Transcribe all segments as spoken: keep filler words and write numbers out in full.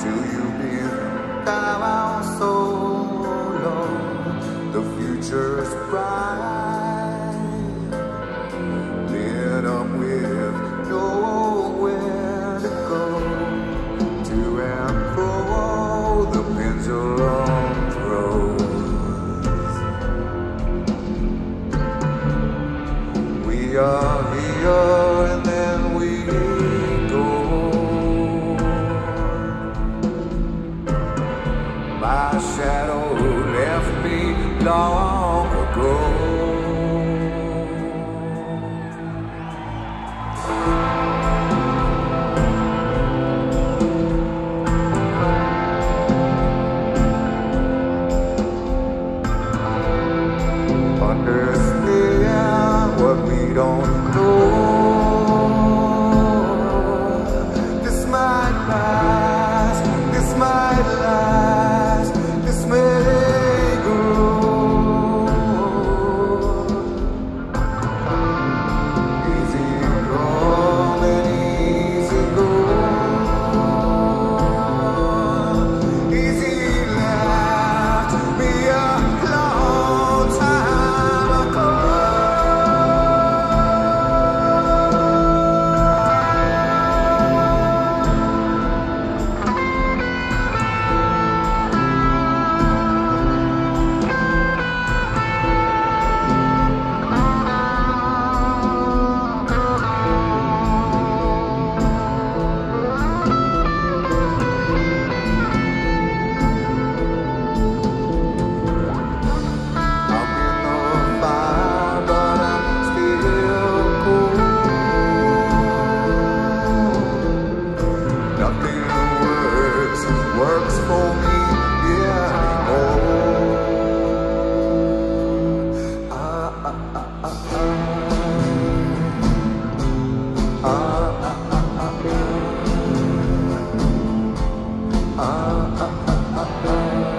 Do you believe I'm so low? The future's bright, lit up with nowhere to go. To and fro, the pendulum throws. We are here and then we go. My shadow left me long ago. Understand what we don't know. This might last, this might last, this may grow. Easy come and easy go. Easy left me a long time ago. I'm in the fire, but I'm still cool. Nothing works, works for me anymore. Ah, ah, ah, ah, ah. Ah, ah, ah, ah, ah. Ah, ah, ah, ah, ah.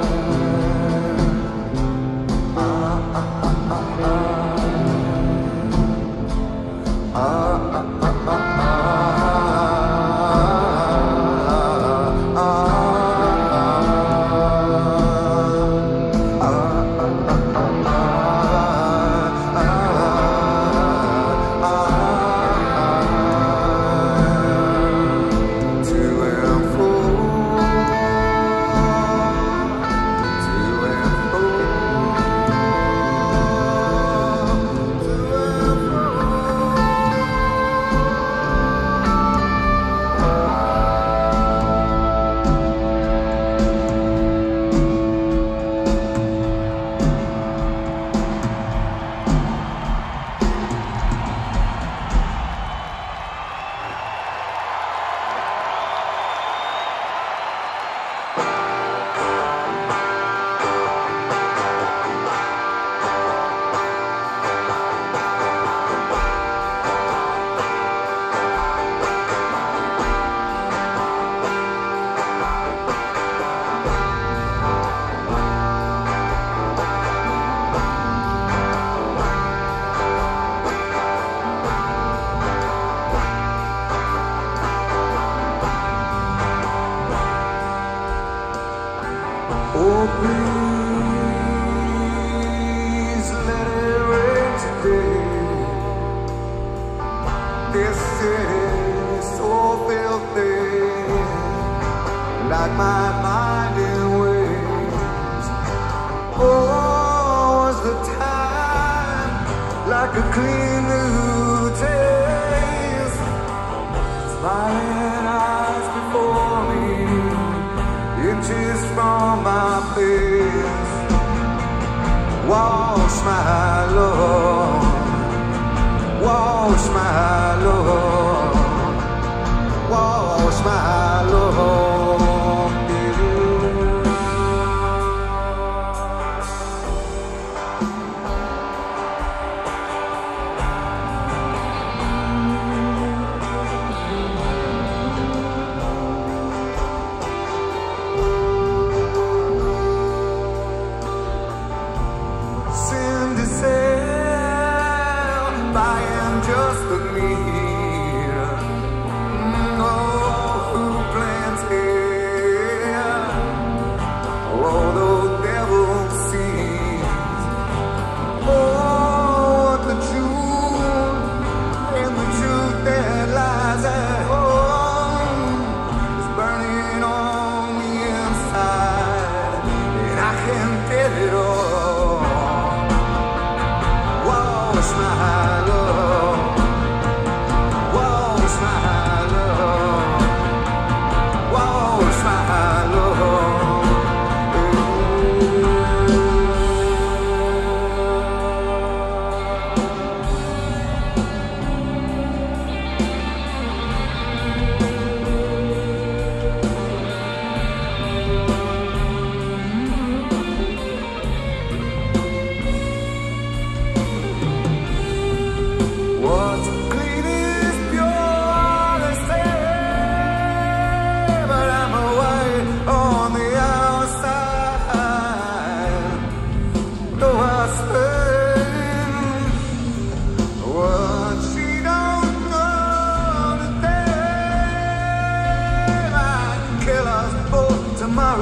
Oh, please let it rain today. This city is so filthy, like my mind in waves. Oh, was the time like a clean new taste? Smiling eyes before me, inches from my face. Wash my love, wash my love, wash my love, baby. Cindy said, I am just a me. Oh,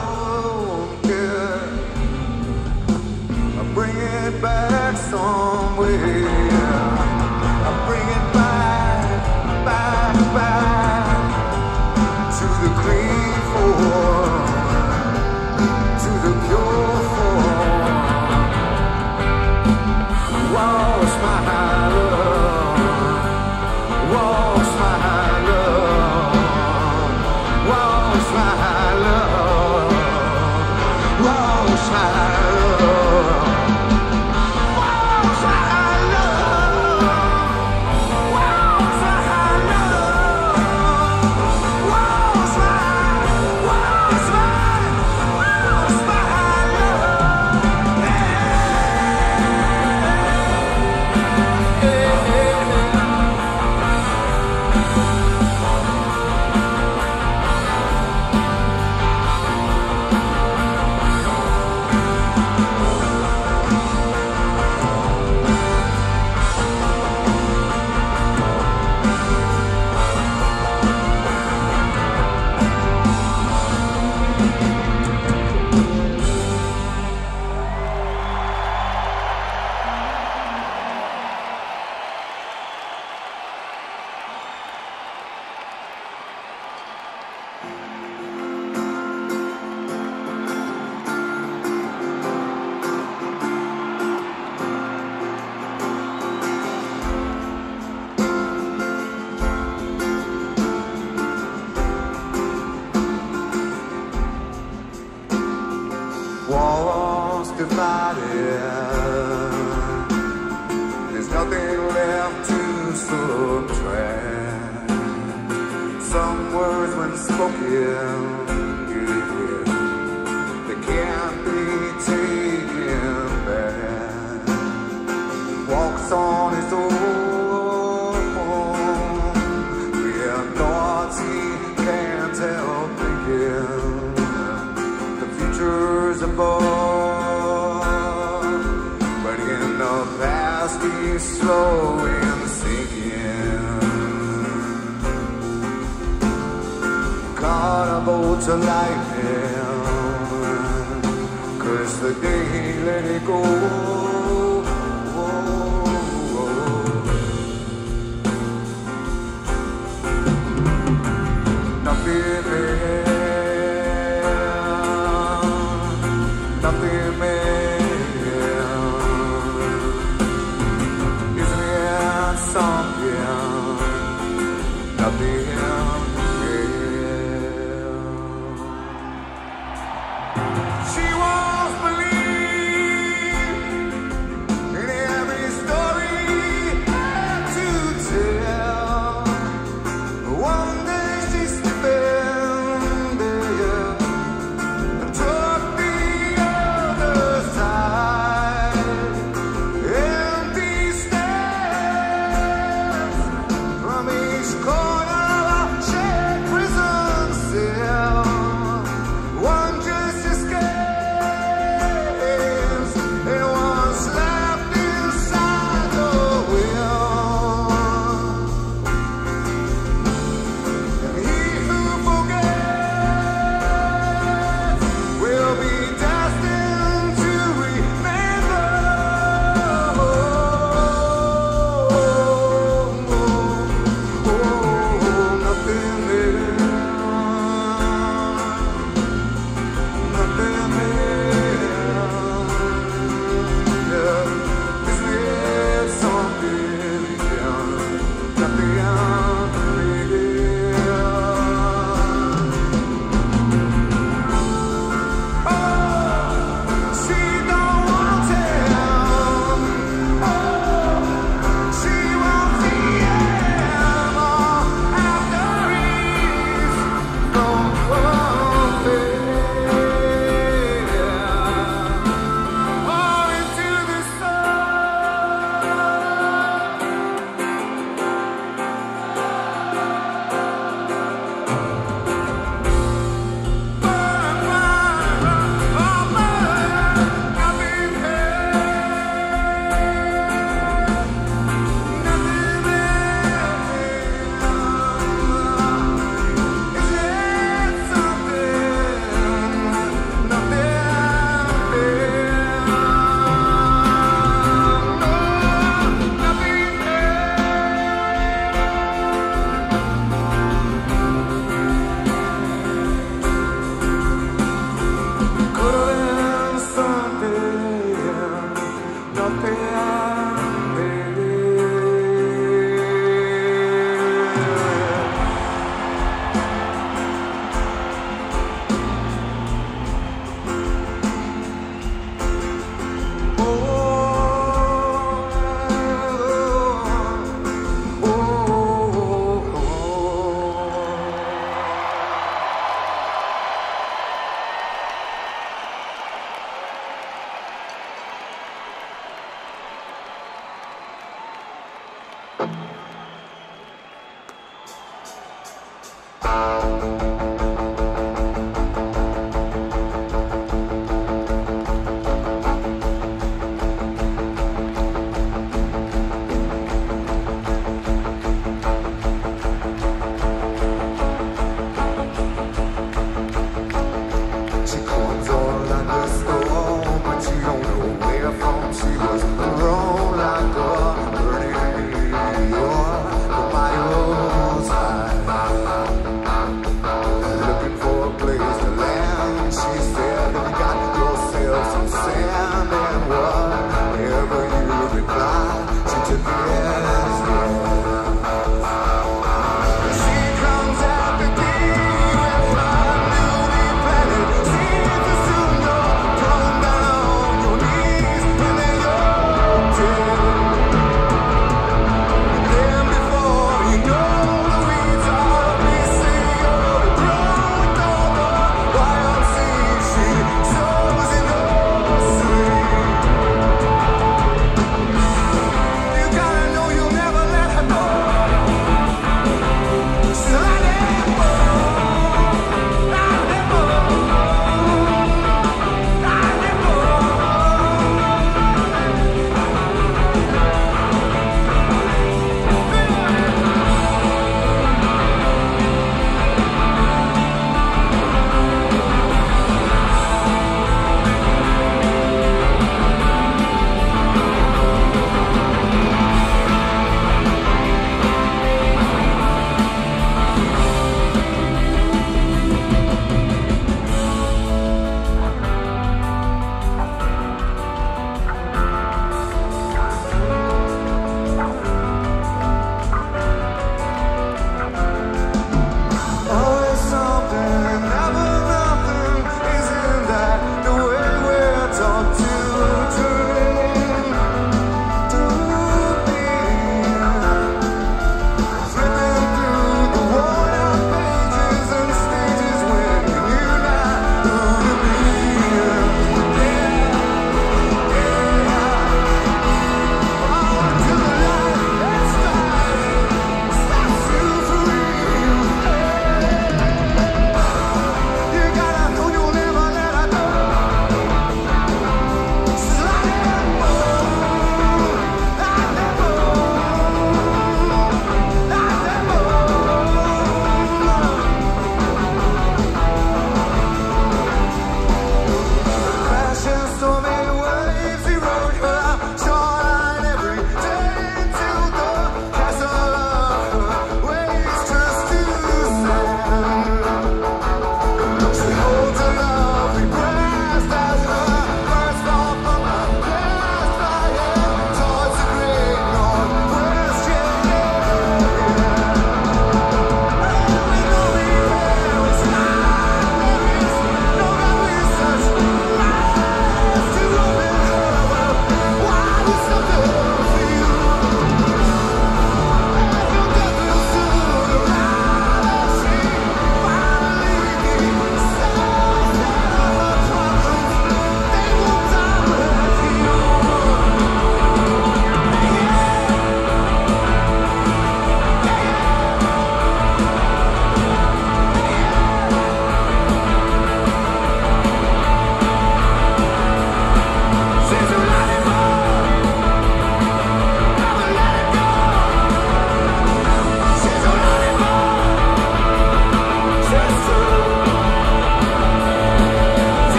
don't care. I bring it back somewhere. I bring it back, back, back to the clean form, to the pure form. Wash my love, wash my love, wash my love, wash my love. Walls divided, there's nothing left to subtract. Some words when spoken, yeah, they can't be taken back. Walks on his own, yeah, thoughts he can't help thinking. Above, but in the past he's slowly sinking. Caught a bolt to lightning, 'cause the day he let it go. Nothing there. Nothing man, isn't it something? Nothing man. She won't believe in every story to tell. One day she's slipping there. One just escaped.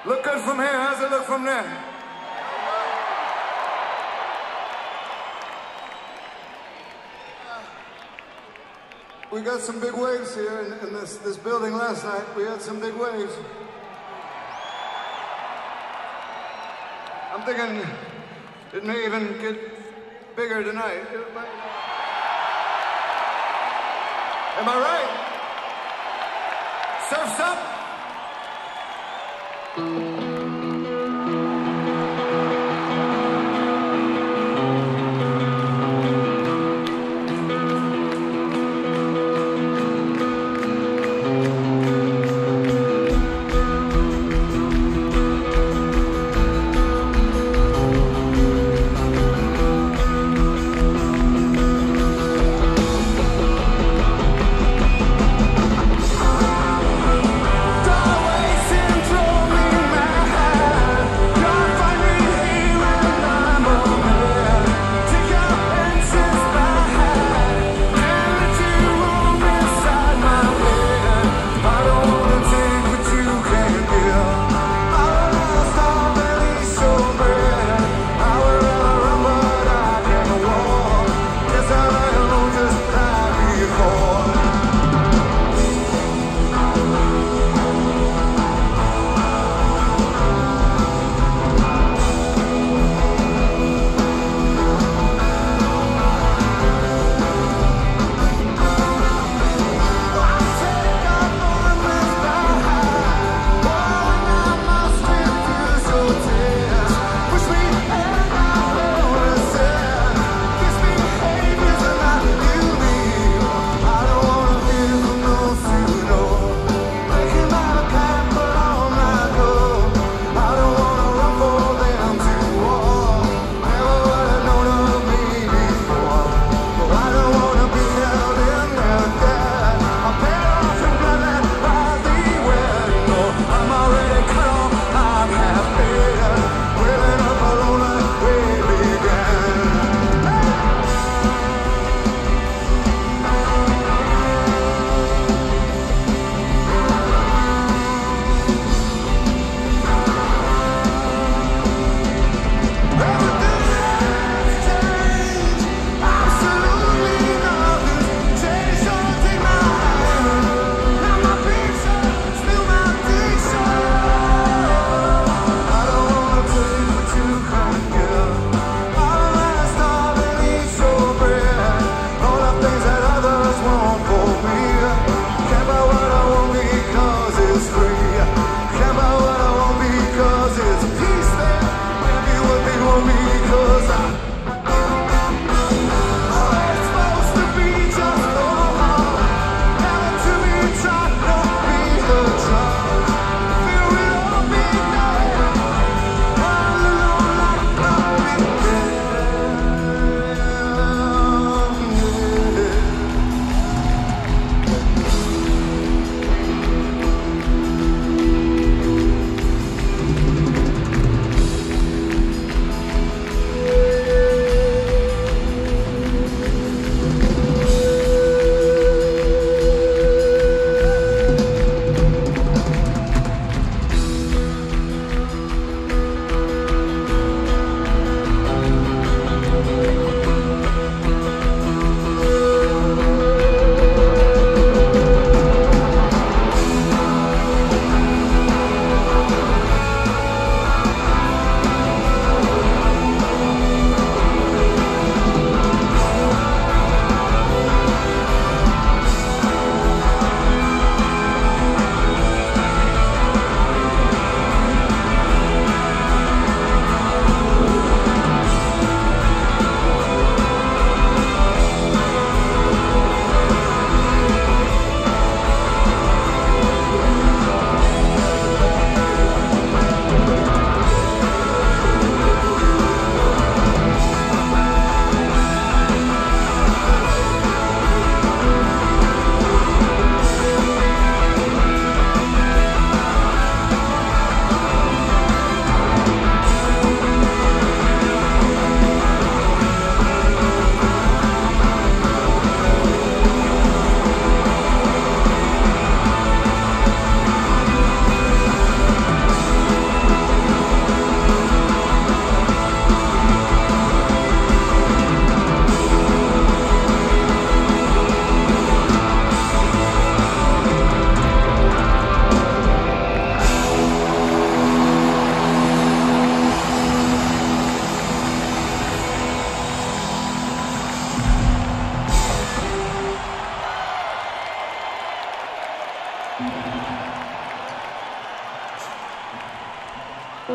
Look good from here. How's it look from there? We got some big waves here in, in this, this building last night. We had some big waves. I'm thinking it may even get bigger tonight. Am I right? Surf's up.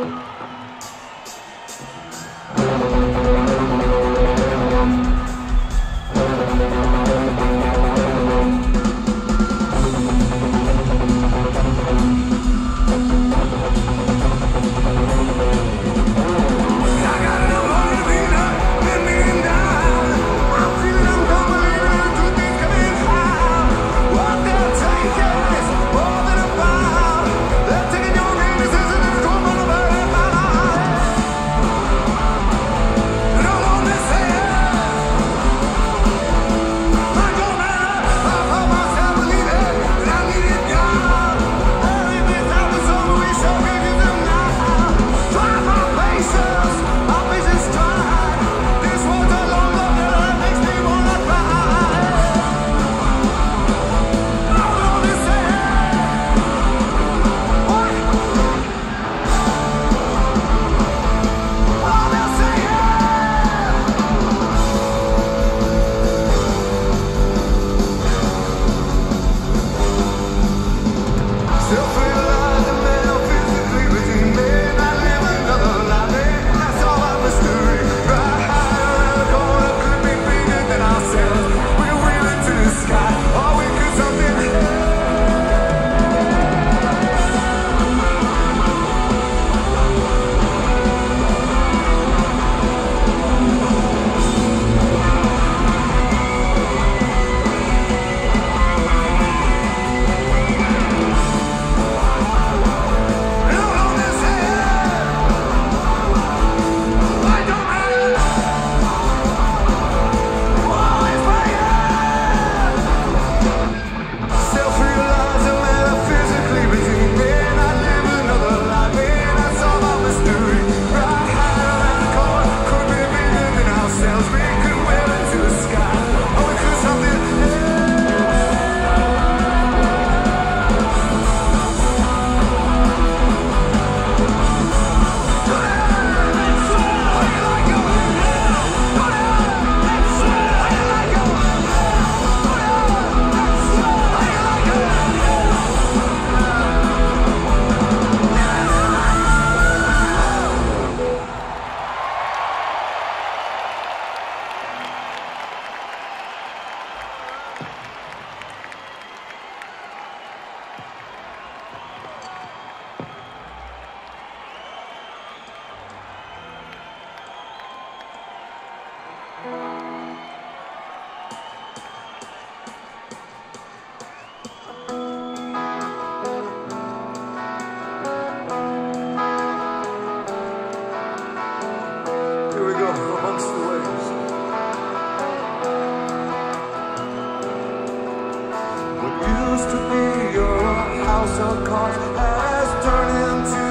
house of cards has turned into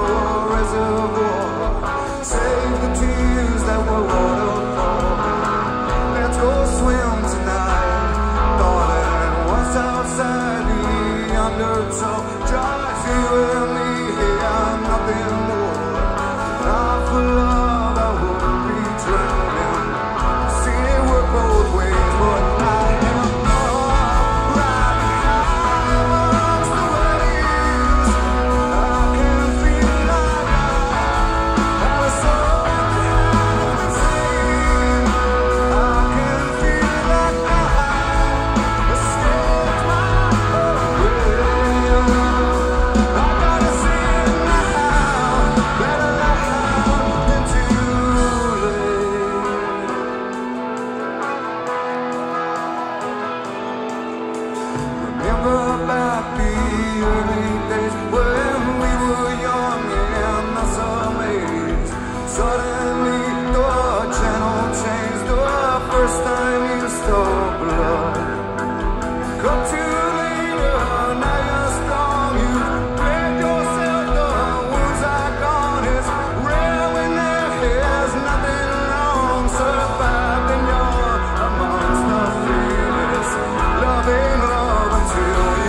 a reservoir. Save the tears that were waterfall. Let's go swim tonight, darling. What's outside the undertow? Just you and me here, nothing more. Not for love, I would be drowning. See it work both ways, but I am not right behind amongst the waves. I can feel like I have a soul behind the same. I can feel like I escaped my way. I gotta see it now, better loud than too late. Remember about the early days when we were young and not so amazed. Suddenly the channel changed the first time you saw blood. Come to later, now you're strong. You break yourself, the wounds are gone. It's rare when there is nothing wrong. Survived and you're amongst the fearless. Love ain't love until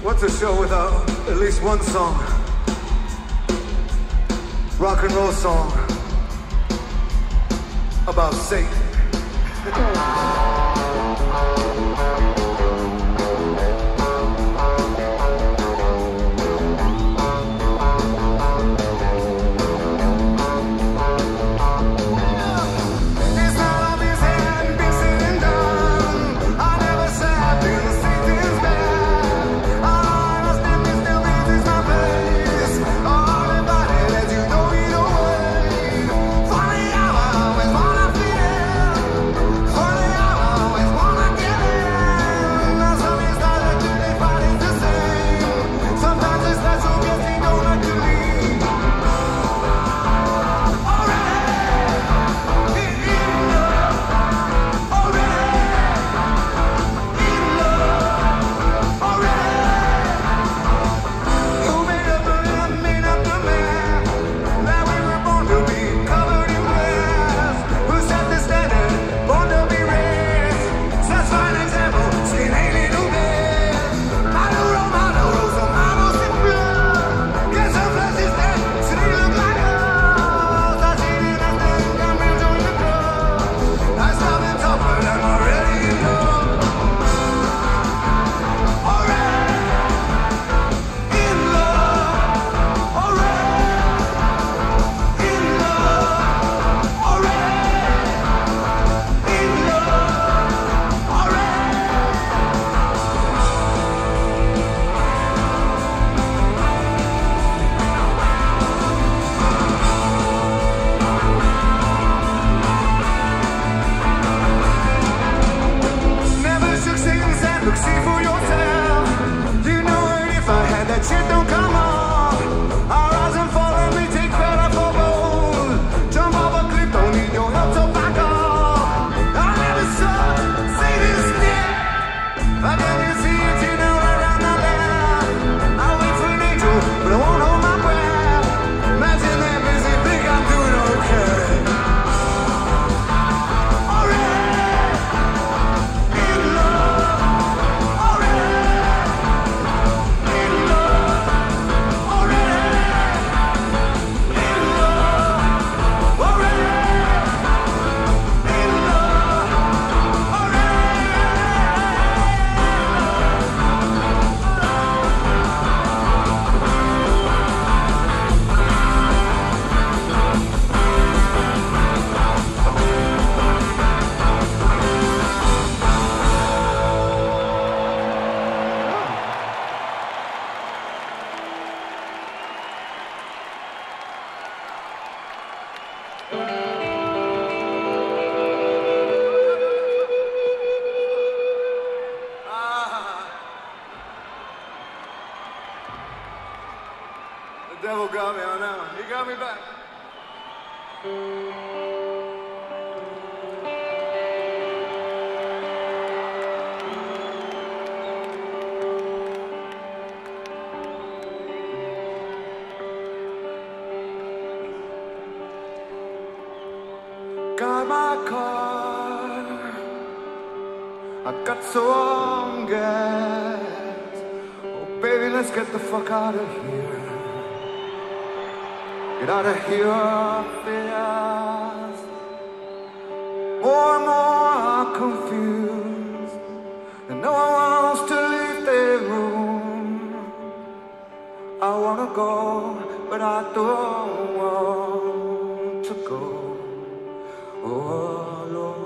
What's a show without at least one song? Rock and roll song about Satan. The devil got me on that one. He got me back. Got my car, I got some gas. Oh baby, let's get the fuck out of here. Get out of here fast. More and more I'm confused, and no one wants to leave their room. I wanna go, but I don't want to go. Oh, Lord.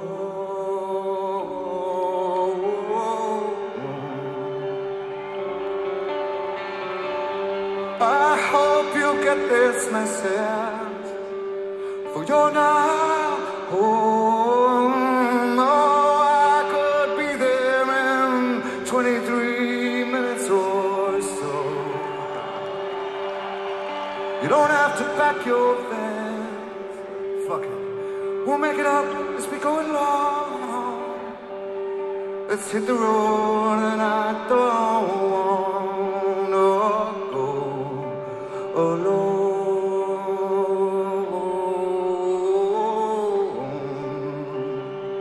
I hope you get this message, for you're not home. Oh, I could be there in twenty-three minutes or so. You don't have to pack your things. Fuck it. We'll make it up as we go along. Let's hit the road, and I don't wanna go alone.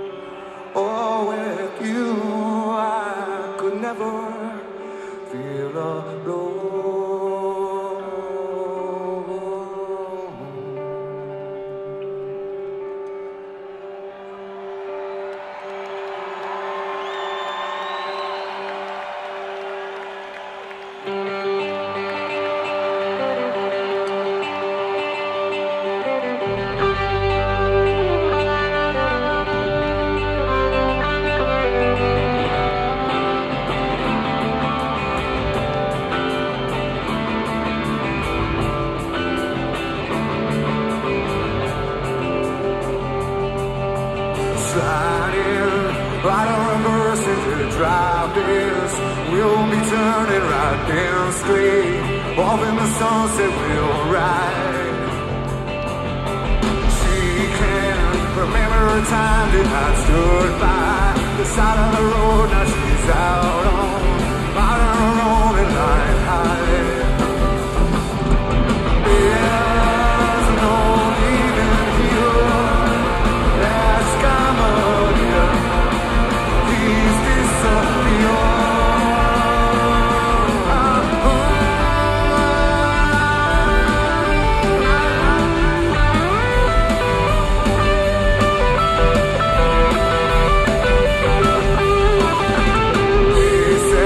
Oh, with you I could never feel alone. Sliding right on reverse into drive this. We'll be turning right down straight. Off in the sunset we'll ride. She can't remember a time that I stood by the side of the road. Now she's out on, out on her own and lying high. There's no leaving here. That's come again. Please disappear. They say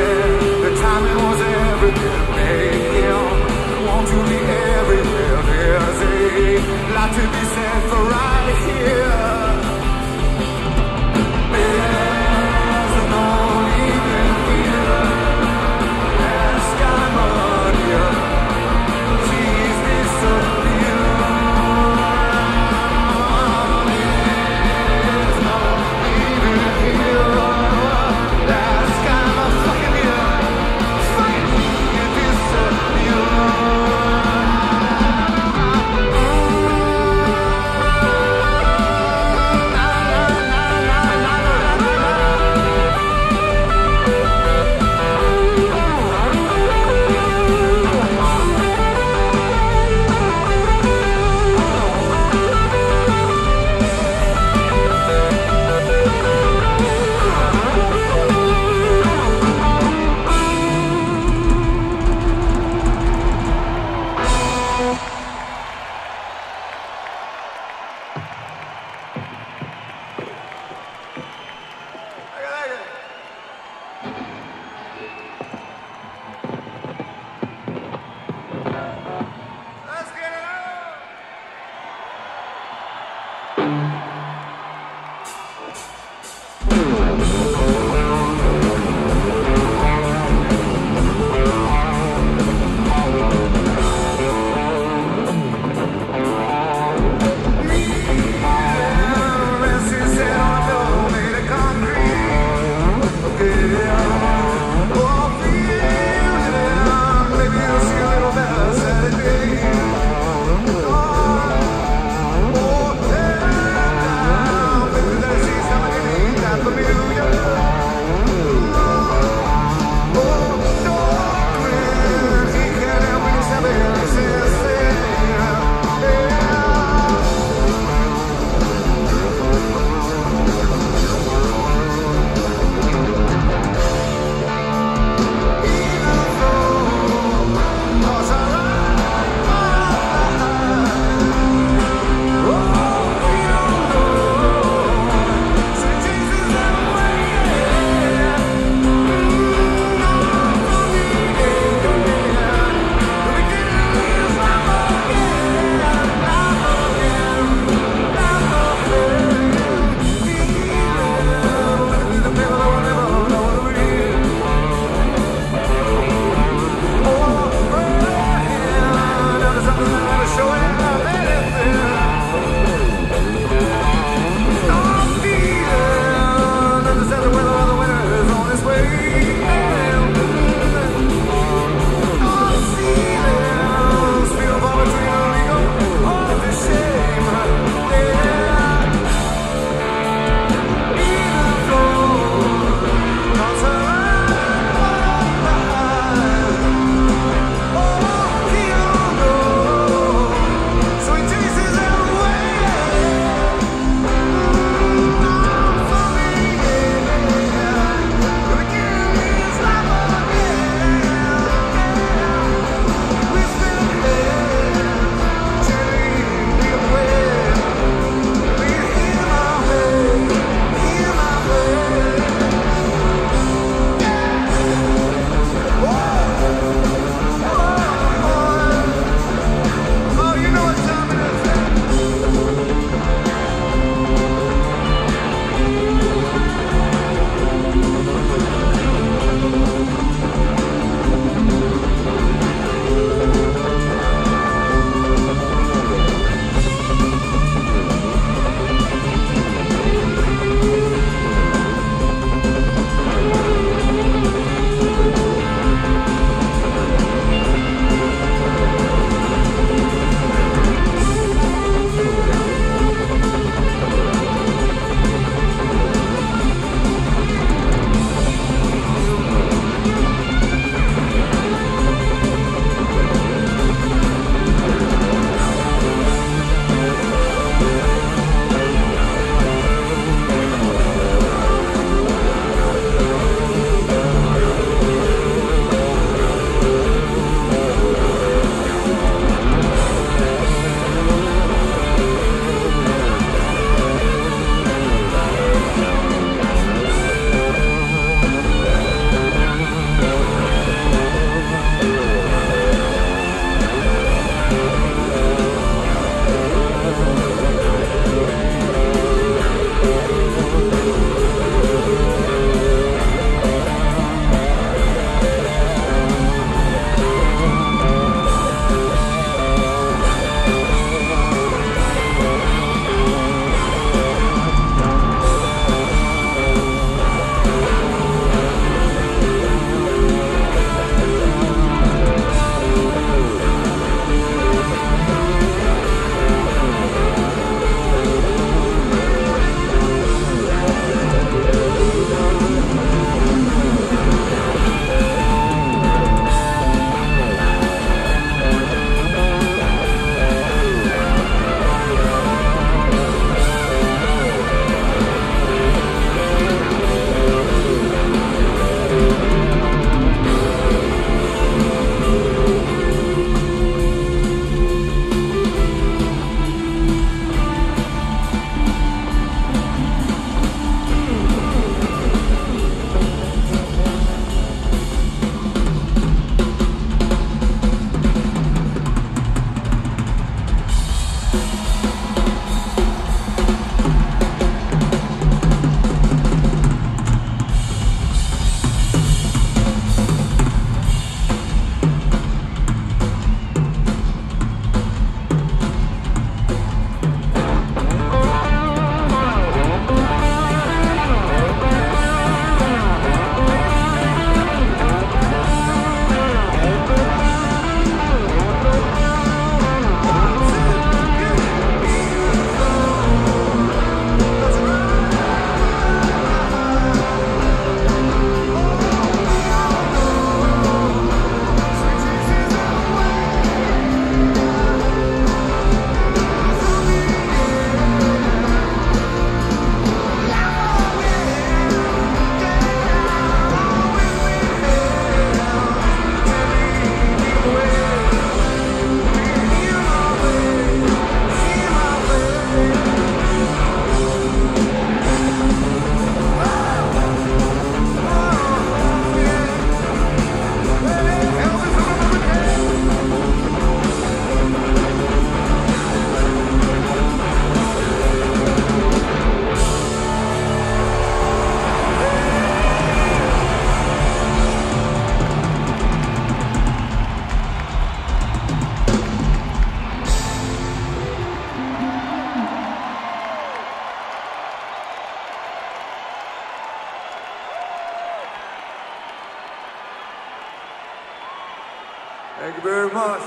Thank you very much.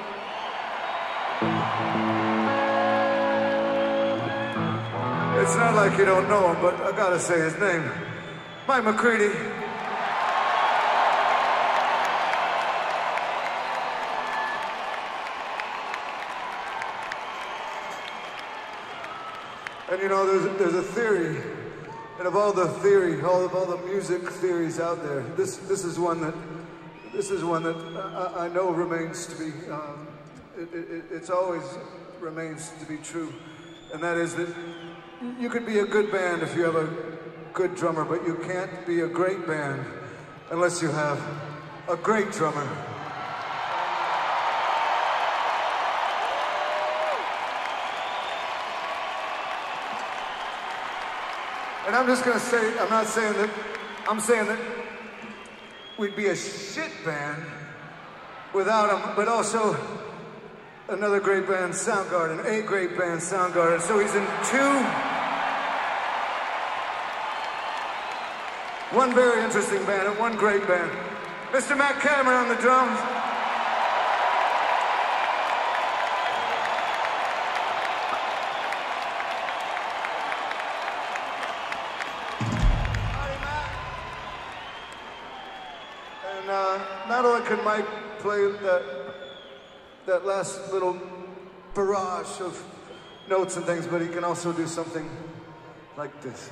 It's not like you don't know him, but I gotta say his name. Mike McCready. And you know, there's, there's a theory, and of all the theory, all of all the music theories out there, this this is one that this is one that I, I know remains to be. Um, it, it, it's always remains to be true, and that is that you could be a good band if you have a good drummer, but you can't be a great band unless you have a great drummer. And I'm just gonna say, I'm not saying that, I'm saying that we'd be a shit band without him, but also another great band, Soundgarden, a great band, Soundgarden. So he's in two, one very interesting band and one great band. Mister Matt Cameron on the drums. Not only can Mike play that, that last little barrage of notes and things, but he can also do something like this.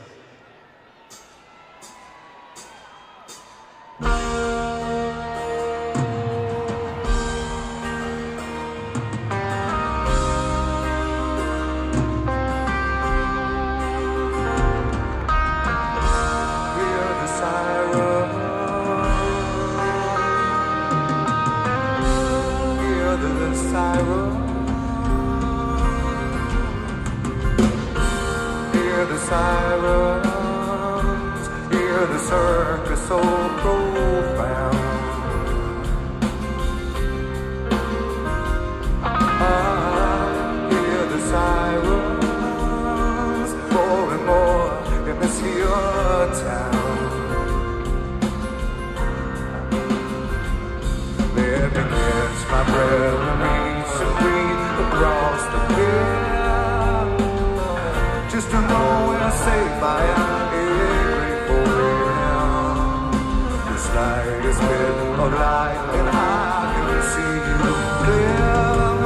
Hear the sirens, hear the circus so profound. Ah, hear the sirens, more and more in this here town. Let me catch my breath and reach and breathe across the field. Just to know when I say I am grateful now. The slightest bit of light and I can see you clear.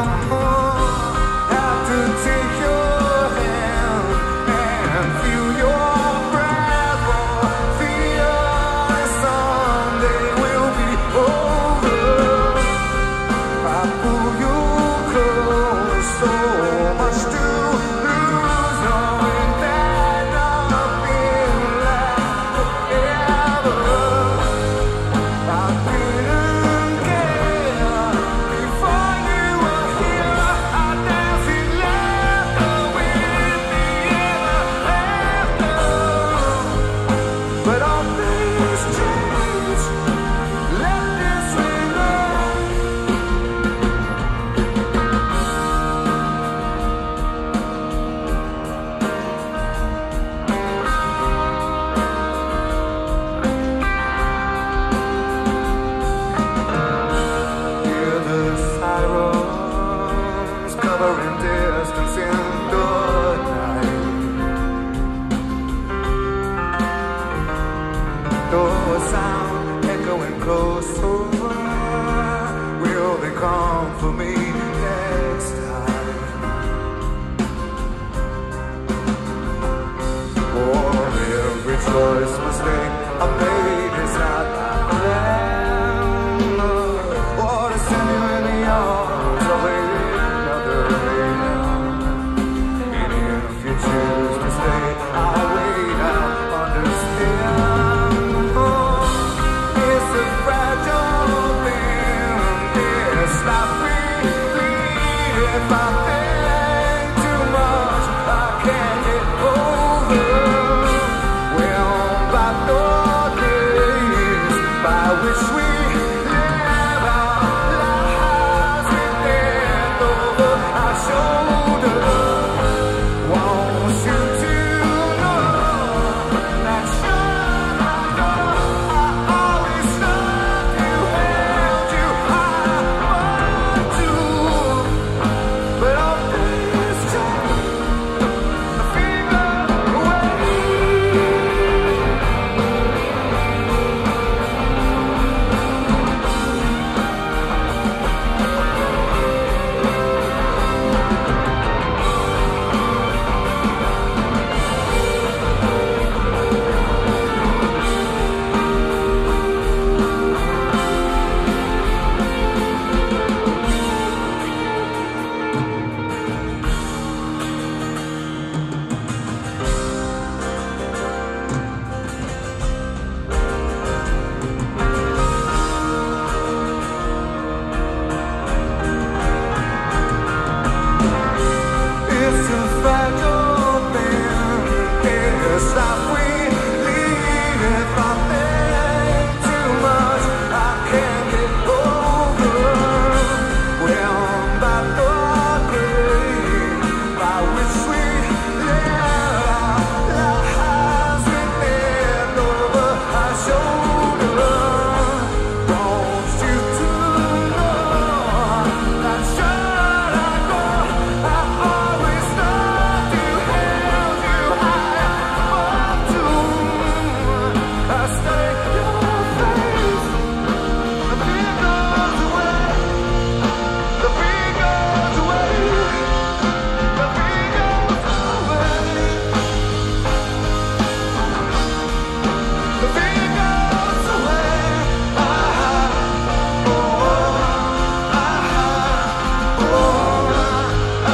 Have to take your hand and feel your breath. For fear someday will be over. I pull you close, so much to lose. Knowing that nothing lasts forever. I didn't care before you were here. I danced in laughter with the ever after. But all things change. Let this linger. Hear the sirens covering distance in the night. Though a sound echoing closer, will they come for me next time? For every choice mistake I made is not my plan. Or to send you in the arms of another man. And if you choose to stay, I'll wait, I'll understand. Oh, it's a fragile thing, this life we lead. If I think too much, I can't get over. Well, by no grace this life we lead. If I think too much, I can't get over. When by the grave, by which we let our lives remain over our shoulder. Don't you to know that should I go, I always loved you, held you high above to. I study your face, the fear goes away, the fear goes away, the fear goes away, the fear goes away. Ah, oh, ah, oh, ah,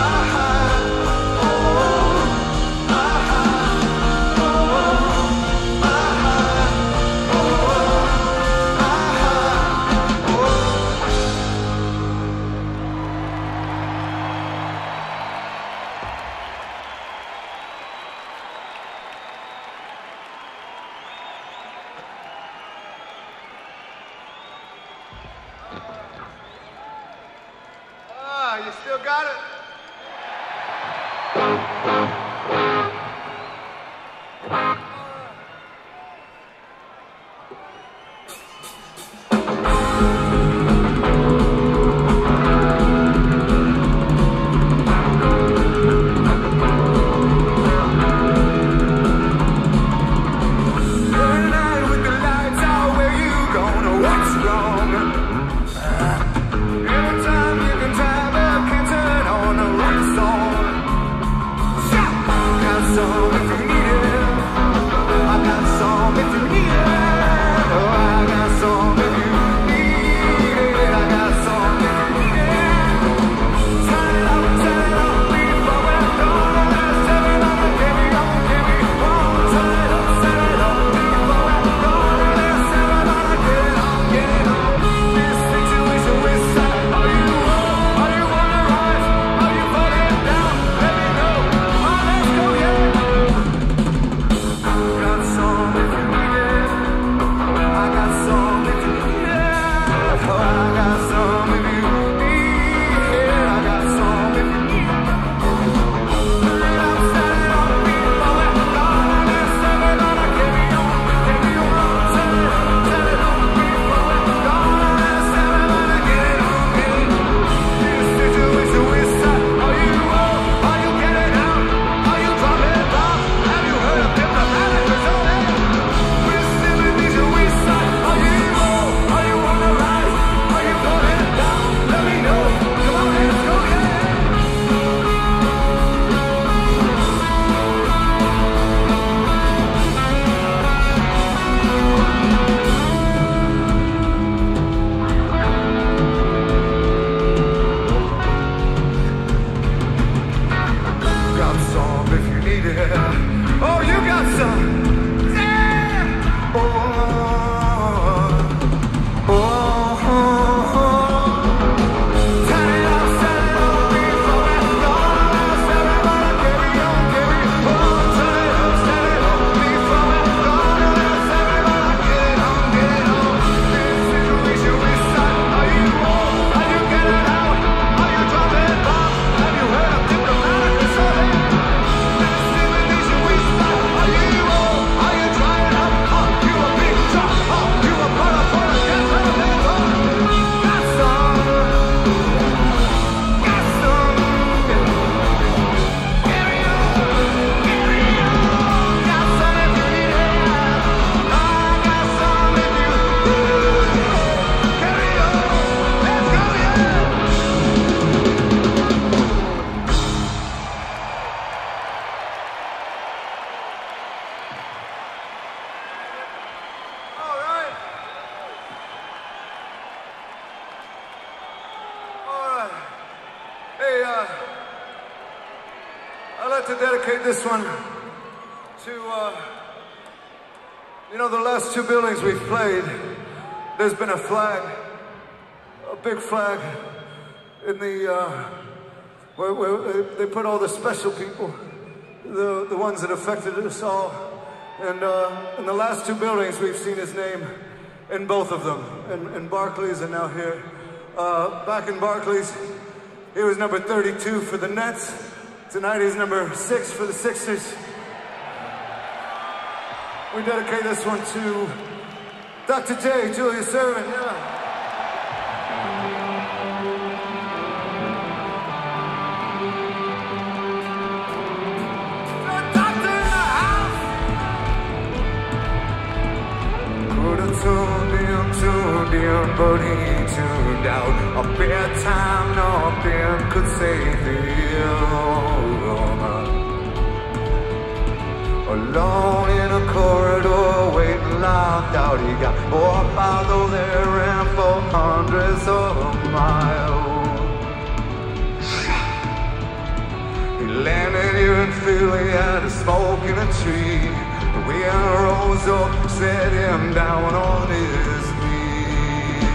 Ah, you still got it? One night with the lights out, where you gonna? What's wrong? Every time you can drive, I can't turn on the right song. Shout! Got some if you need it. I got some if you need it. Oh, I got some if you need it. I got some if you need it. Turn it up, turn it up, before we're gone. Let's turn it up, give me on, give me on. Turn it up, turn it up, before we're gone. Let's turn it up, get it on, get it on. This situation we're stuck. Are you up? Are you on the rise? Are you falling down? Let me know. Come on, let's go, yeah. Got some if you need it. I got some if you need it. Oh, I got some if you need it. I got some if you need it. Turn it up, turn it up, before we're gone. Let's turn it up, get me on, get me on. Turn it up, turn it up, before we're gone. Let's turn it up, get it on, get it on. This situation we're stuck. Are you up? Are you getting out? Are you dropping off? Have you heard of diplomatic resort? This situation we're stuck. Are you up? Are you on the rise? Are you falling down? Let me know. Come on, let's go, yeah. Got some if you need it. Oh, you got some. Yeah. Oh, oh, oh, oh. Turn it up, turn it up, before we're gone. Let's turn it up, get me on, get me on. Turn it up, turn it up, before we're gone. Let's turn it up, get it on, get it on. This situation we're stuck. Are you up? Are you getting out? Are you dropping off? Have you heard of diplomatic resort? This situation we're stuck. Are you up? Are you trying up? Oh, you a big drop. Oh, you a puller, puller, get rid of it. Oh, got some. Got some. Carry on, carry on. Got some if you need it. I got some if you need it. Carry on. Let's go, yeah. All right. All right. Hey, uh, I'd like to dedicate this one to, uh, you know, the last two buildings we've played, there's been a flag, a big flag in the, uh, where, where they put all the special people, the, the ones that affected us all. And uh, in the last two buildings, we've seen his name in both of them, in, in Barclays and now here. Uh, back in Barclays, he was number thirty-two for the Nets. Tonight he's number six for the Sixers. We dedicate this one to Doctor J, Julius Erving, yeah. Tuned in, tuned in, but he tuned out. A bedtime nothing could save him. Alone in a corridor, waiting locked out. He got more follow there and for hundreds of miles. He landed here in Philly at a smoke in a tree. The wind rose up, set him down on his knees.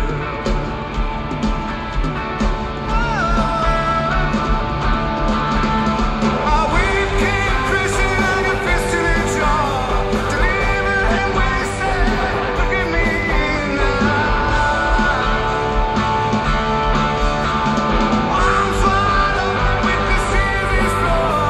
A weak king Christian like a fist in his jaw, delivered him when he said, look at me now. I'm swallowed with the series floor.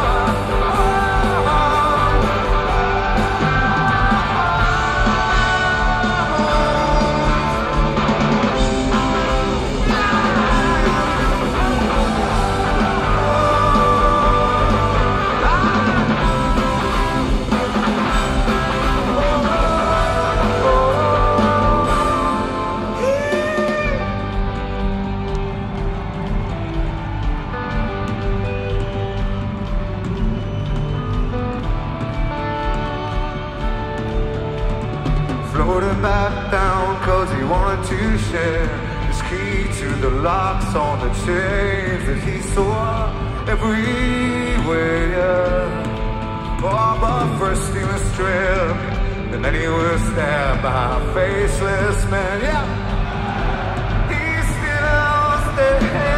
Floated back down cause he wanted to share his key to the locks on the chains that he saw everywhere. Oh, but first he was stripped, and then he was stabbed by a faceless man. Yeah, he still there.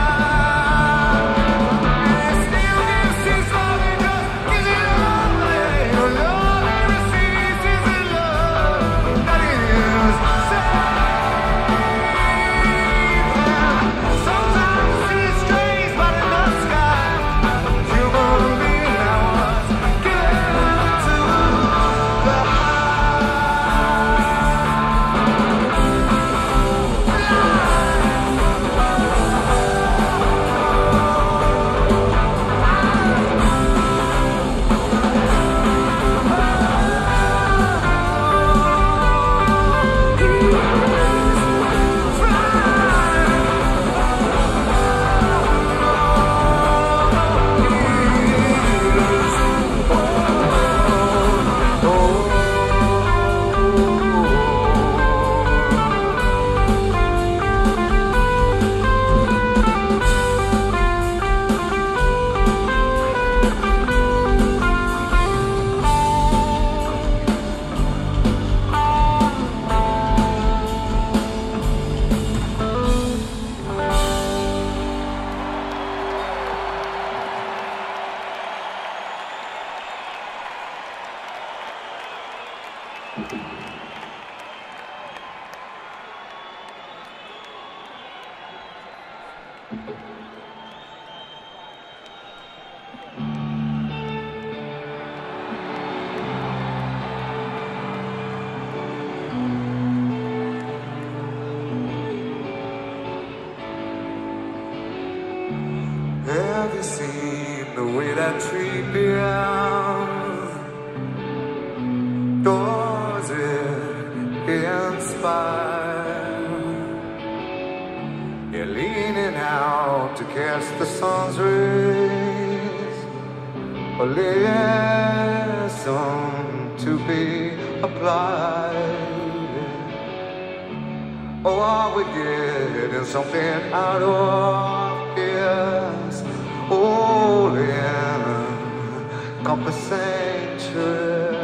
Have you seen the way that tree bends? Does it inspire? You're leaning out to catch the sun's rays, a lesson to be applied. Or are we getting something out of this all encompassing?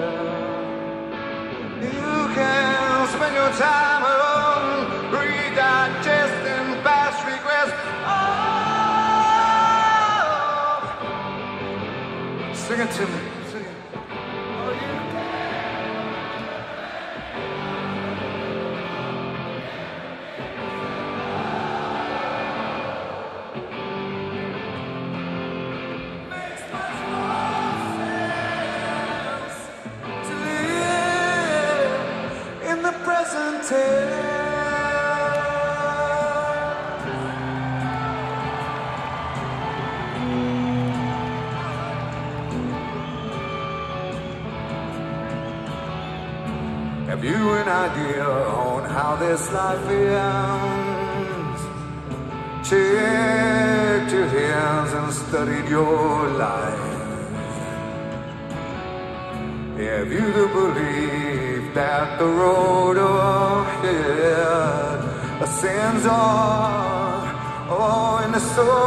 You can spend your time alone, redigesting past regrets. Oh, sing it to me, sing it. Oh, you can. tale. Have you an idea on how this life ends? Checked your hands and studied your life. Have you the belief that the road ahead ascends on, oh, in the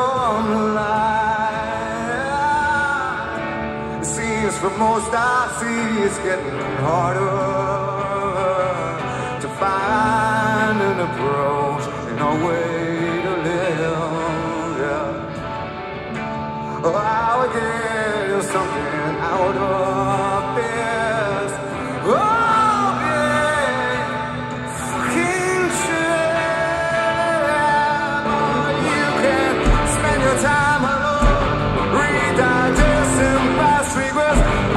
sunlight? It seems for most I see it's getting harder to find an approach and a way to live, yeah. Oh, I'll get something out of this. Oh, yeah, fucking shit. Oh, you can spend your time alone, redigesting past regrets. Oh,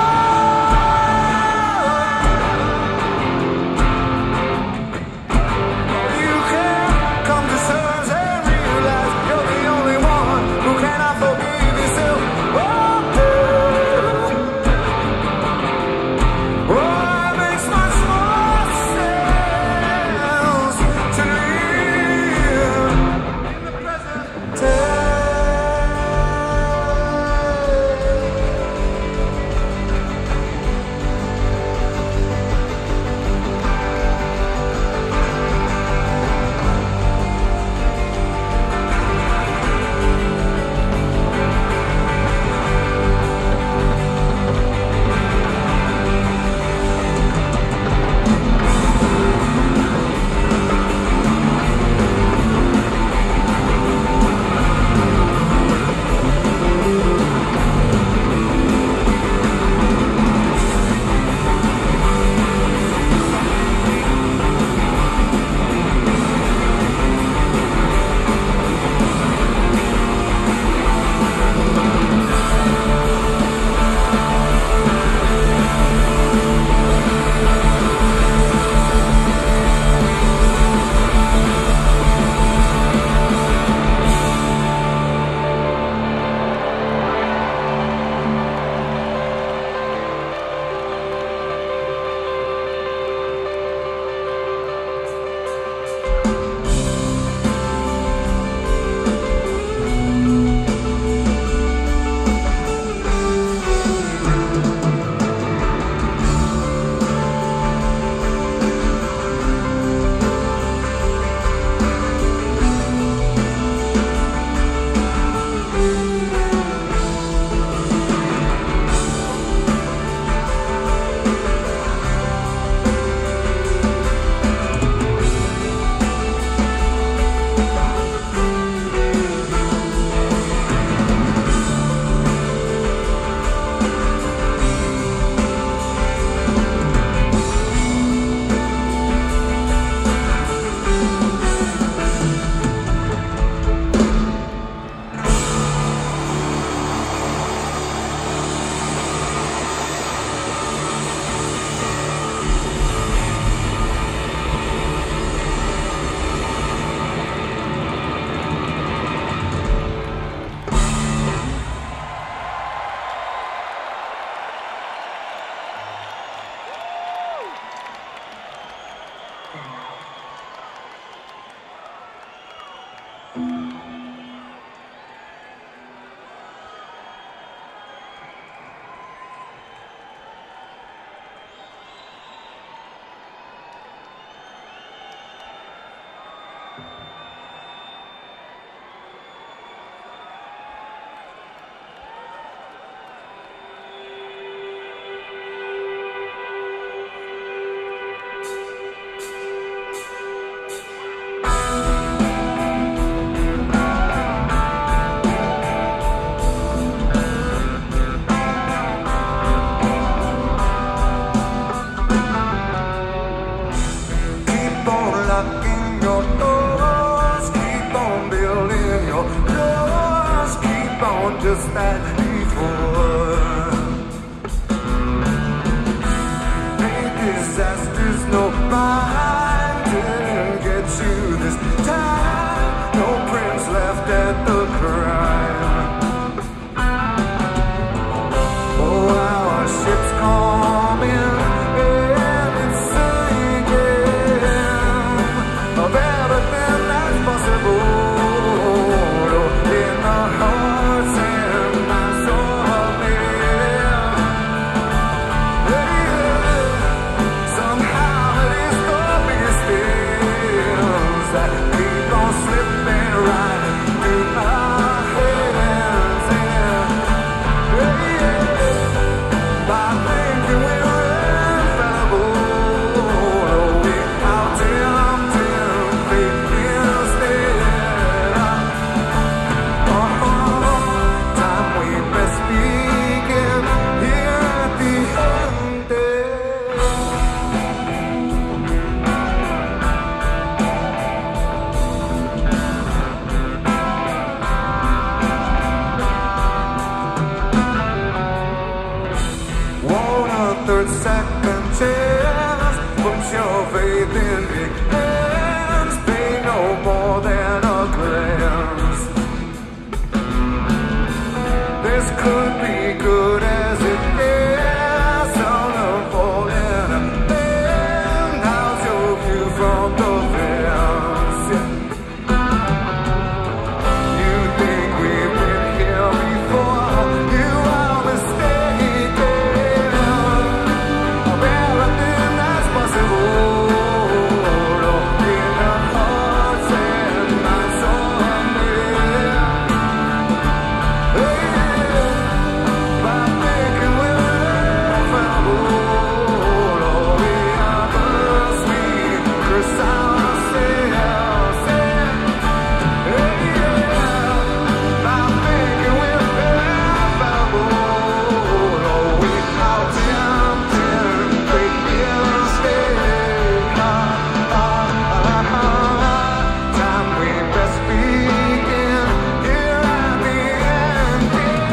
just as before. Great disasters, no mind. second chance. Put your faith in me, hands pay no more than a glance. This could be good as it gets. On the falling and how's your view from the fence? You think we've been here before? You are mistaken. Of everything that's possible in the hearts and minds of men. Hey, by thinking we're infallible, all we others we curse ourselves. Hey, by thinking we're infallible, all we attempting great mistake. Ah, ah, ah, ah. Time we best begin here at the end.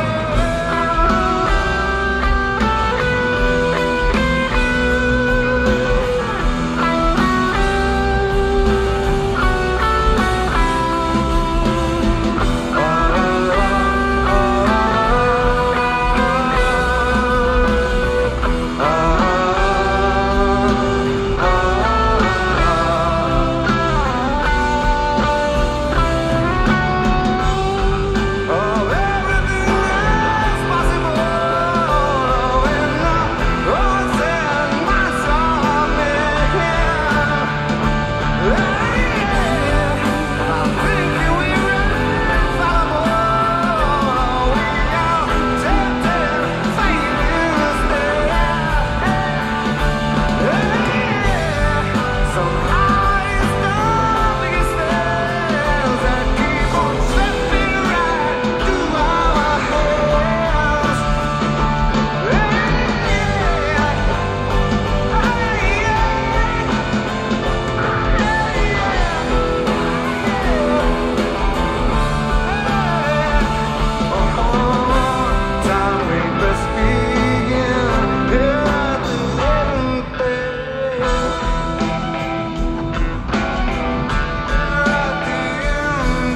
Of everything that's possible in the hearts and minds of men. I'm thinking we're infallible. We are tempted, famous somehow it's the biggest things that keep on slipping right through our hands. Time we best begin here at the end. At the end.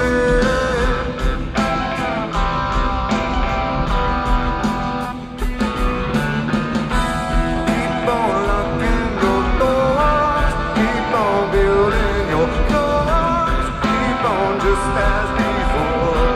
Keep on locking your doors, keep on building your doors, keep on just as before.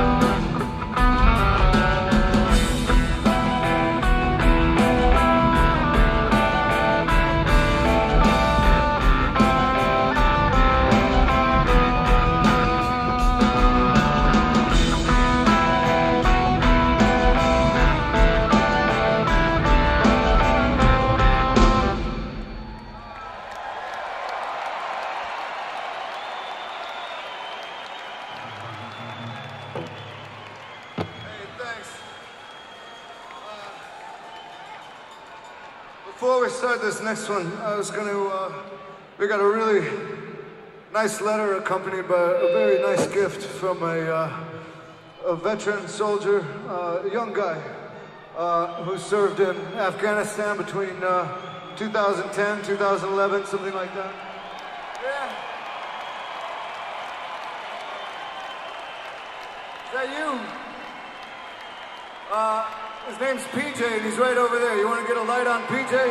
Hey, thanks. Uh, before we start this next one, I was going to, uh, we got a really nice letter accompanied by a very nice gift from a, uh, a veteran soldier, uh, a young guy, uh, who served in Afghanistan between uh, two thousand ten, two thousand eleven, something like that. Yeah. Is that you? Uh, his name's P J, and he's right over there. You want to get a light on P J?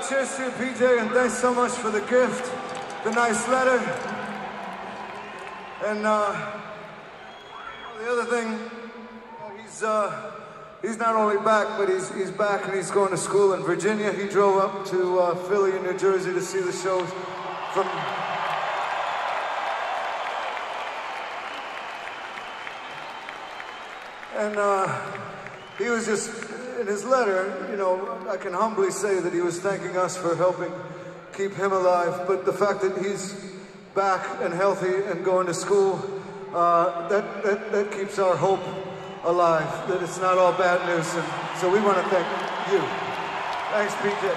cheers to you, P J, and thanks so much for the gift, the nice letter. And uh, the other thing, he's uh, he's not only back, but he's he's back and he's going to school in Virginia. He drove up to uh, Philly and New Jersey to see the shows from. And uh, he was just, in his letter, you know, I can humbly say that he was thanking us for helping keep him alive, but the fact that he's back and healthy and going to school, uh, that, that, that keeps our hope alive, that it's not all bad news. And so we want to thank you. Thanks, P J.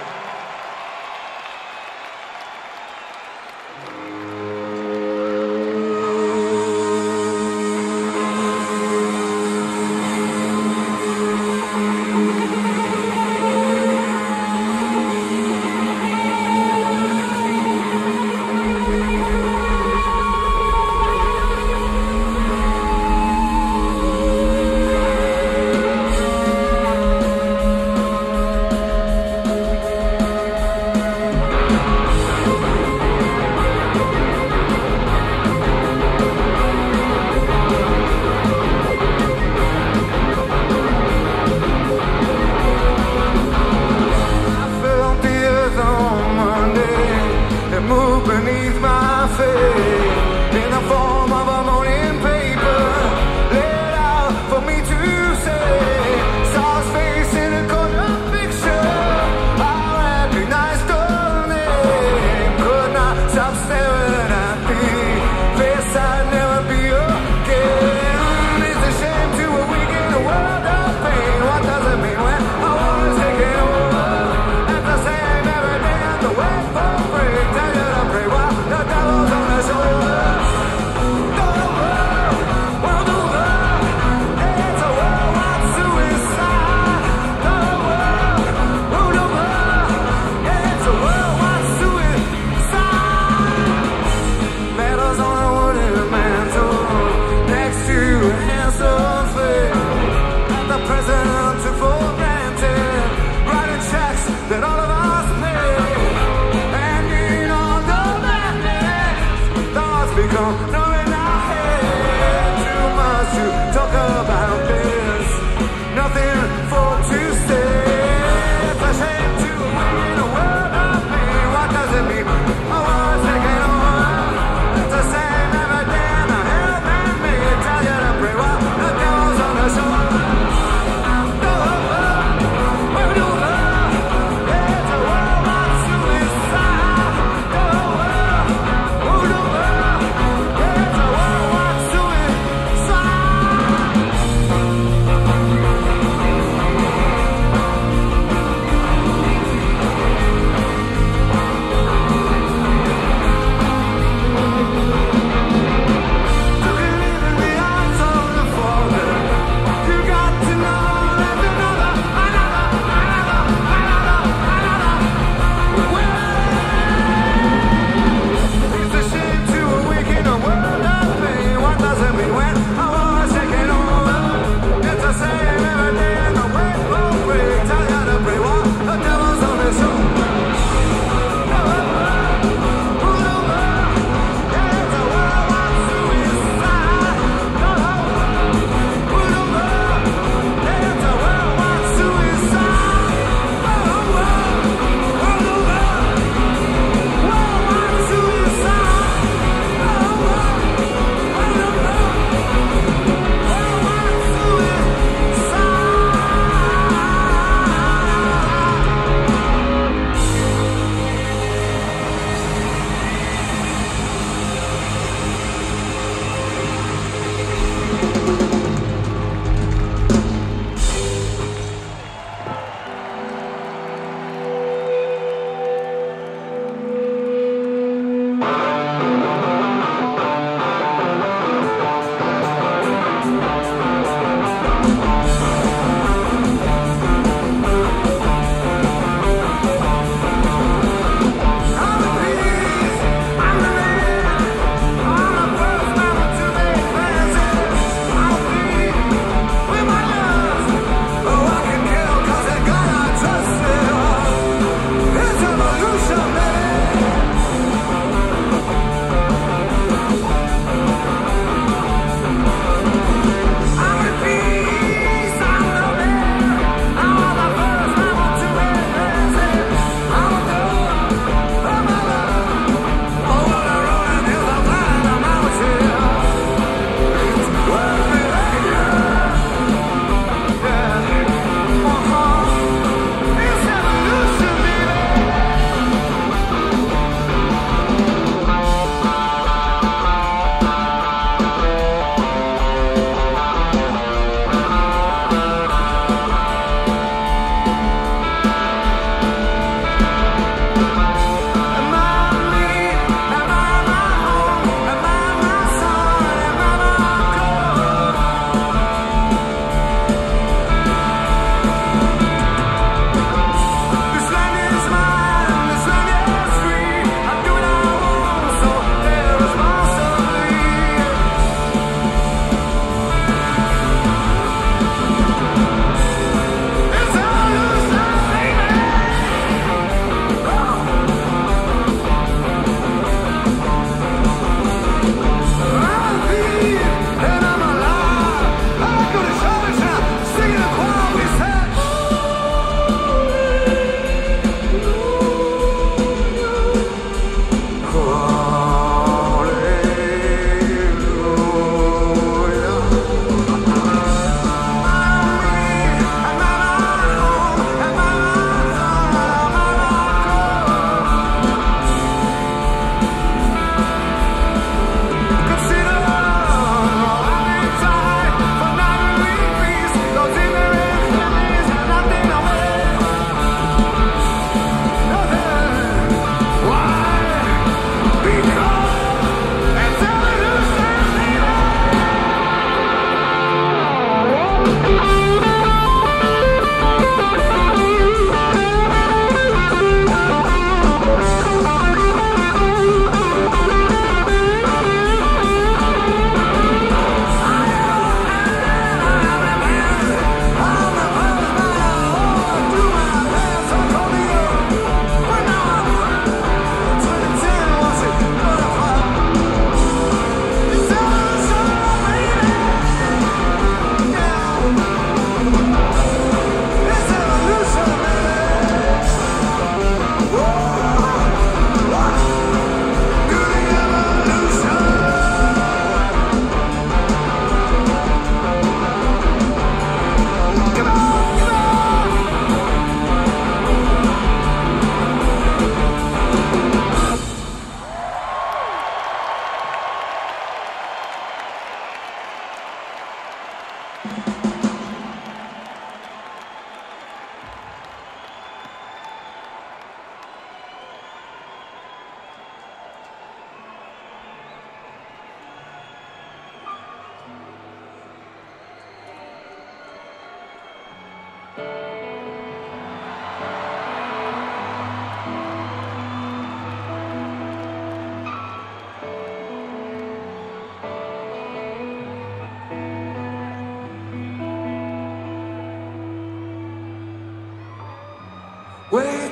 Yeah.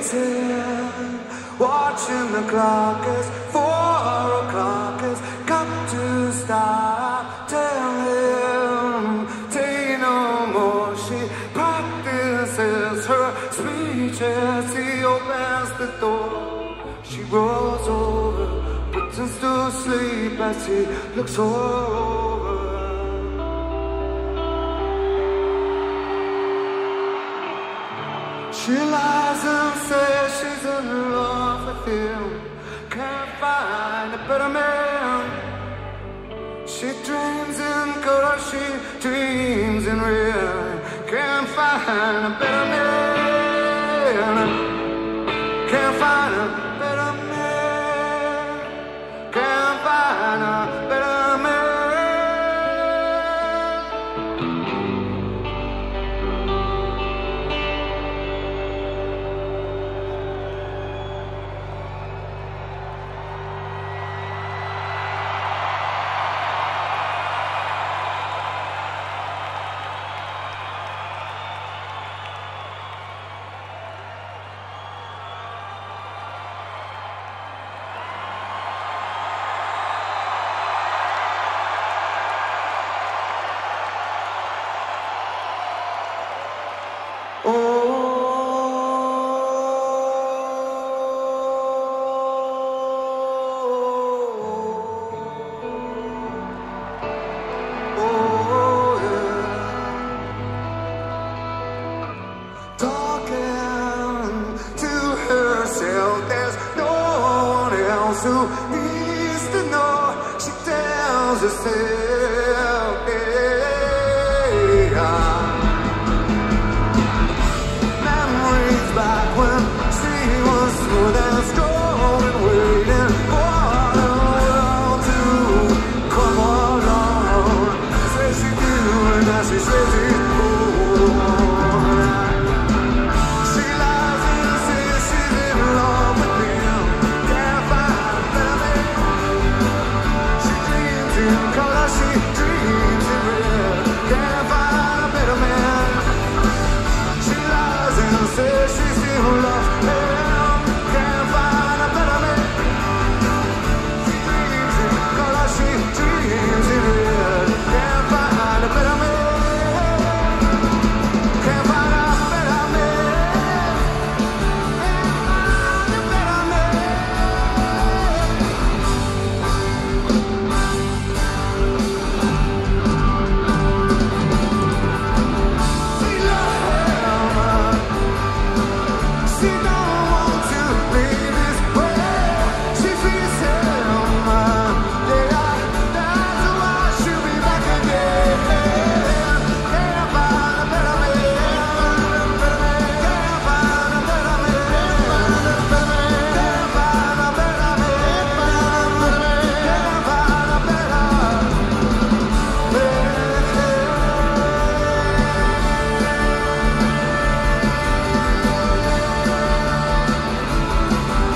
waiting, watching the clock as four o'clock has got to stop. Tell him, take no more. She practices her speech as he opens the door. She rolls over, pretends to sleep as he looks over. She lies and says she's in love with him. Can't find a better man. She dreams in color, she dreams in real. Can't find a better man. Can't find a better man. Can't find a better man. Who needs to know? She tells herself, yeah. Memories back when she was smooth and strong and waiting for the world to come along. Says she do and now she says it more. She lies and says she's in love with him. Color she dreams in red. Can't find a better man. She lies and says she still loves him. Can't find a better man. She dreams in color she dreams in red. Can't find a better man. Can't find a better man. Can't find a better man. She don't want to leave this way. She feels him, yeah. That's why she'll be back again. Can't find a better man. Can't find a better man. Can't find a better man. Can't find a better man.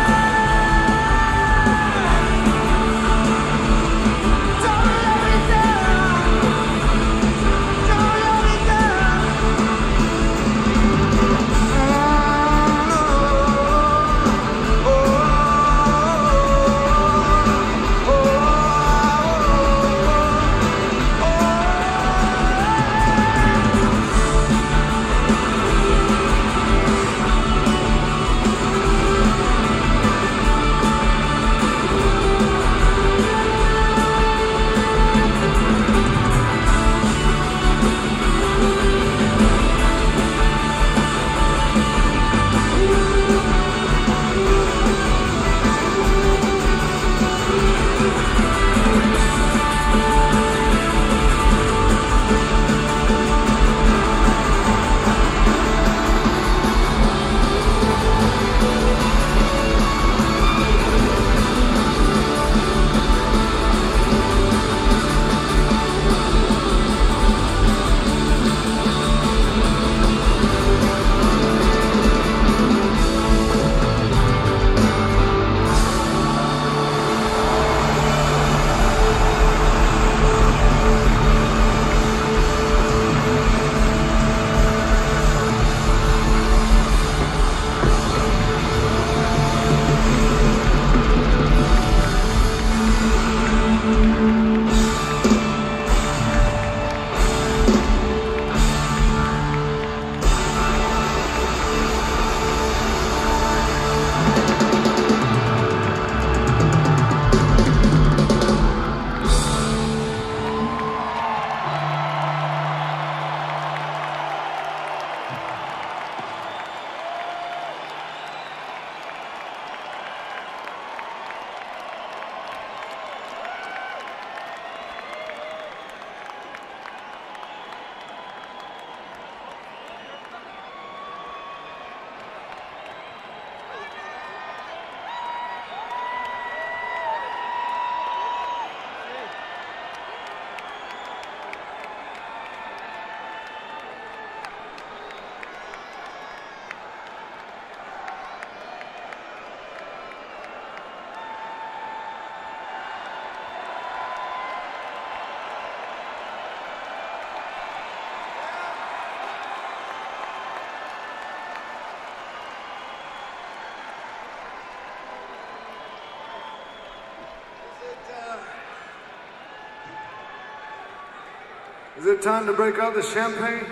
Is it time to break out the champagne?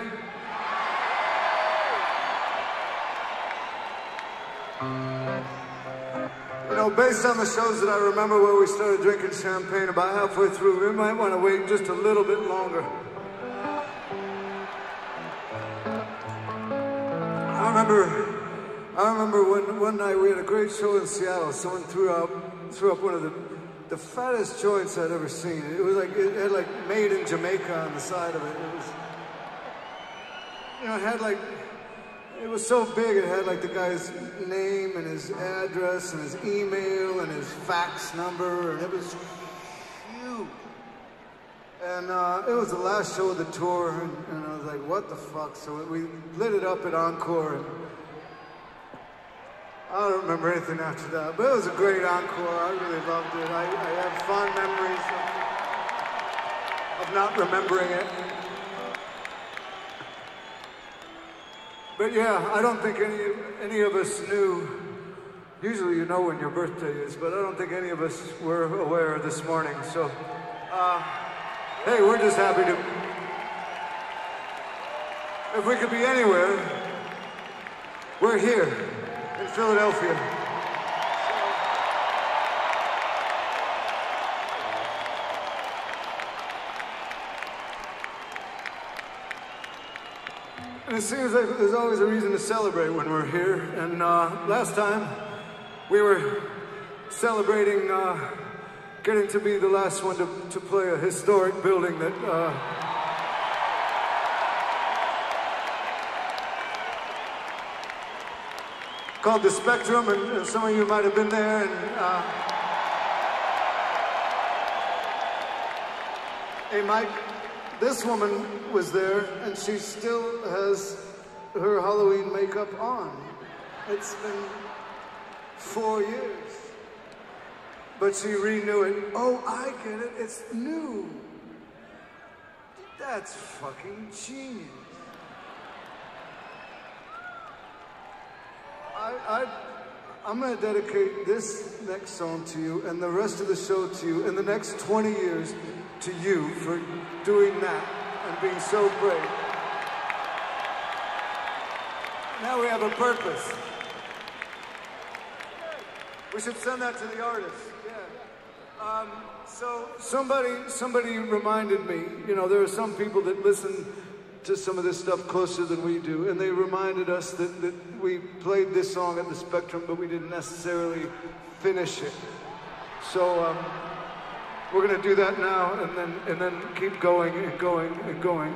You know, based on the shows that I remember where we started drinking champagne about halfway through, we might want to wait just a little bit longer. I remember, I remember when one night we had a great show in Seattle. Someone threw up, threw up one of the, the fattest joints I'd ever seen. It was like, it had like made in Jamaica on the side of it. It was, you know, it had like, it was so big, it had like the guy's name and his address and his email and his fax number, and it was huge. And uh, it was the last show of the tour, and, and I was like, what the fuck? So we lit it up at Encore, and I don't remember anything after that, but it was a great encore. I really loved it. I, I have fond memories of, of not remembering it. But yeah, I don't think any, any of us knew. Usually you know when your birthday is, but I don't think any of us were aware this morning. So, uh, hey, we're just happy to... If we could be anywhere, we're here in Philadelphia. And it seems like there's always a reason to celebrate when we're here. And uh, last time, we were celebrating uh, getting to be the last one to, to play a historic building that uh, called the Spectrum, and, and some of you might have been there. And uh, hey, Mike. This woman was there, and she still has her Halloween makeup on. It's been four years. But she renewed it. Oh, I get it. It's new. That's fucking genius. I, I, I'm going to dedicate this next song to you, and the rest of the show to you, and the next twenty years to you for doing that and being so brave. Now we have a purpose. We should send that to the artist. Yeah. Um, so somebody, somebody reminded me. You know, there are some people that listen to some of this stuff closer than we do, and they reminded us that, that we played this song at the Spectrum, but we didn't necessarily finish it. So. Um, We're gonna do that now, and then and then keep going and going and going.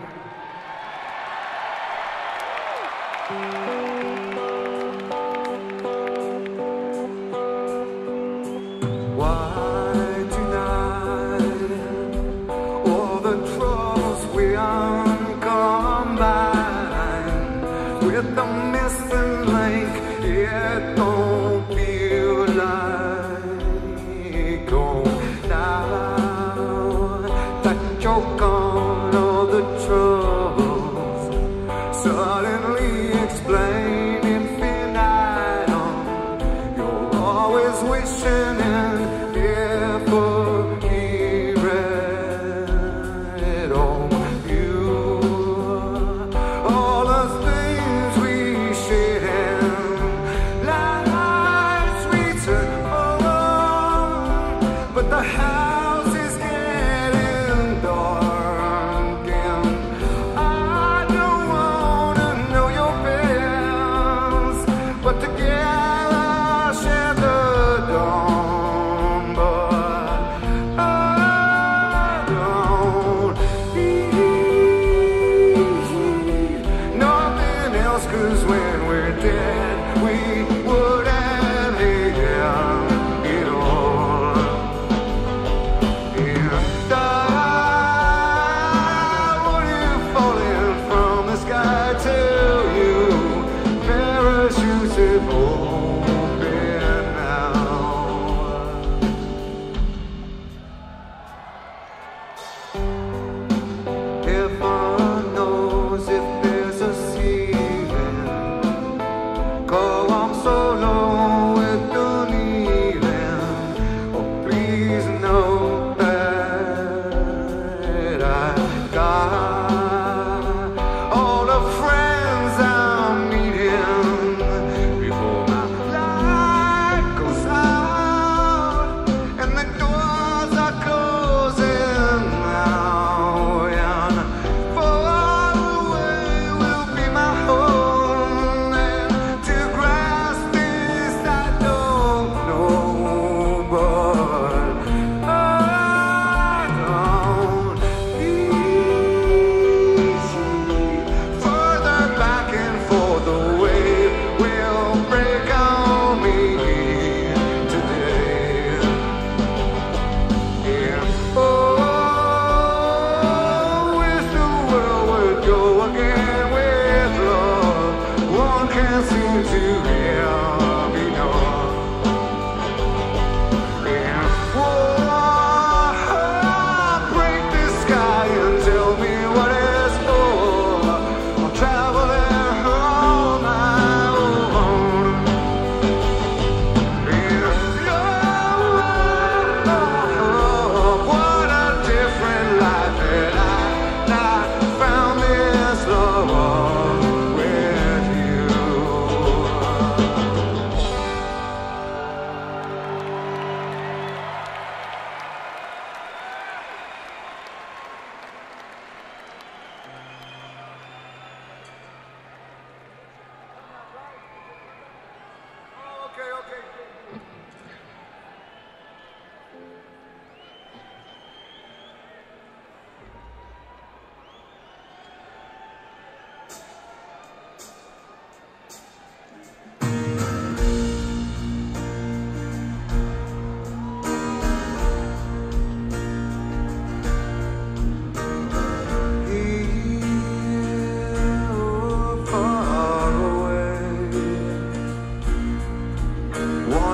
Why tonight all the troubles we uncombine with the missing link? It don't feel like home. Choke on all the troubles, suddenly explain infinitum. You're always wishing and never hearing on you. All the things we share, life's return, oh, but the house is but together share the dawn. But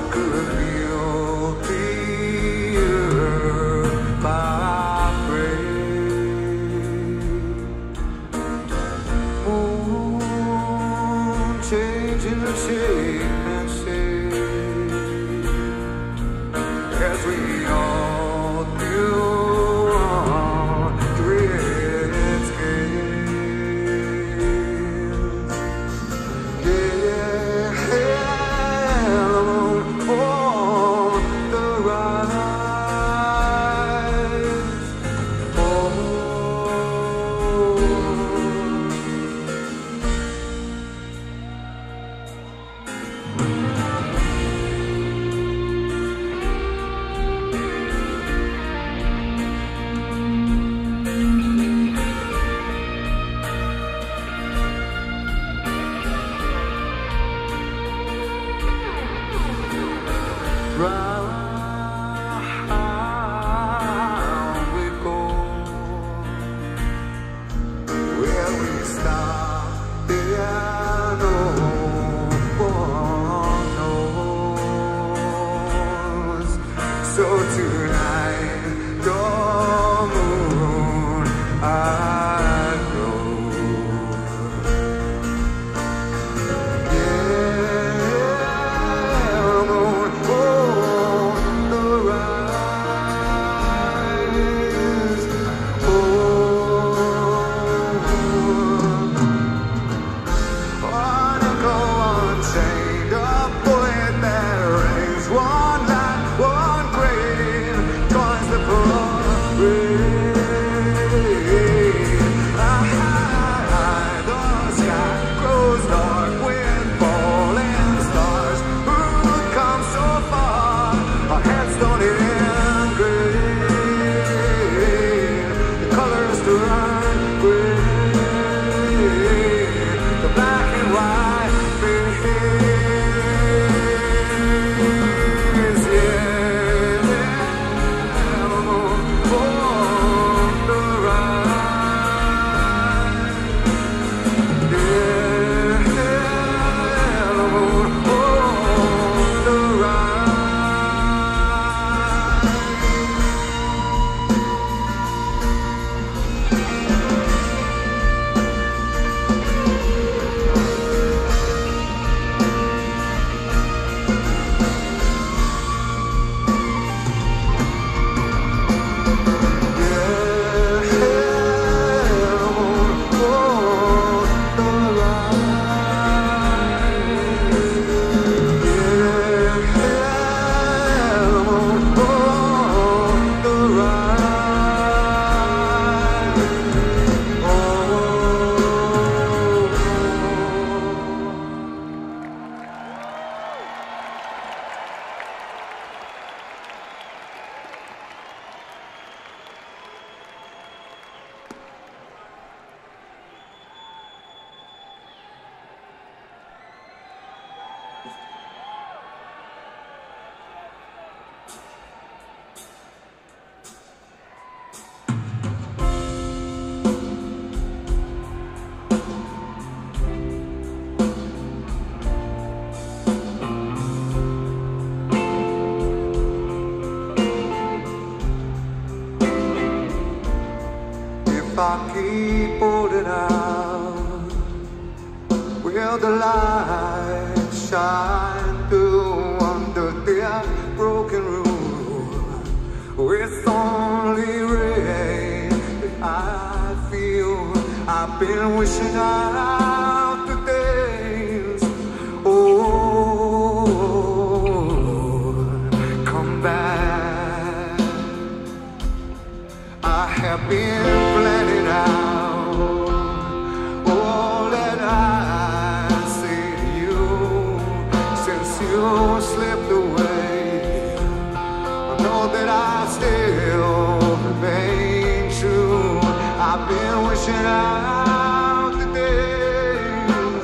could feel the earth vibrate. Moon changing shape and shape as we all do on dread scales. Yeah, on the rise. Oh. Round we go, where we stop, there no one knows. So tonight, the moon I know. If I keep holding out, will the light shine through under this broken roof? With only rain I feel. I've been wishing out the days. Oh, come back. I have been planning out all that I say to you since you slipped away. I know that I still remain true. I've been wishing out the days.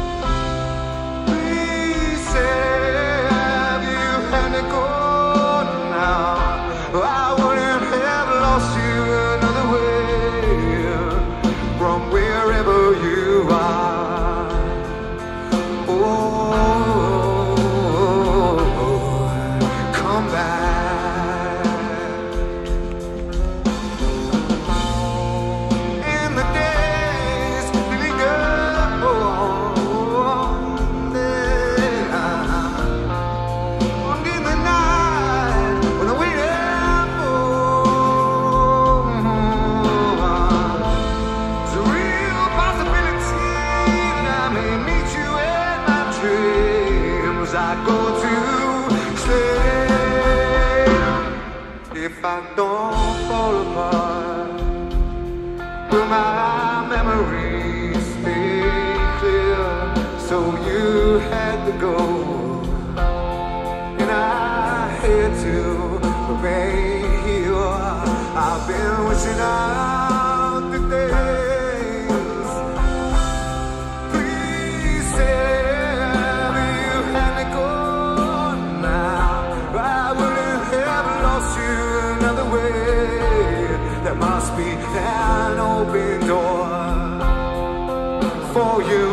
Please say, have you had to go now? I wouldn't have lost you another way from wherever you are. Oh, you stay. If I don't fall apart, will my memories stay clear? So you had to go, and I had to remain here. I've been wishing out the days. Please tell me you had me go now. I wouldn't have lost you another way. There must be an open door for you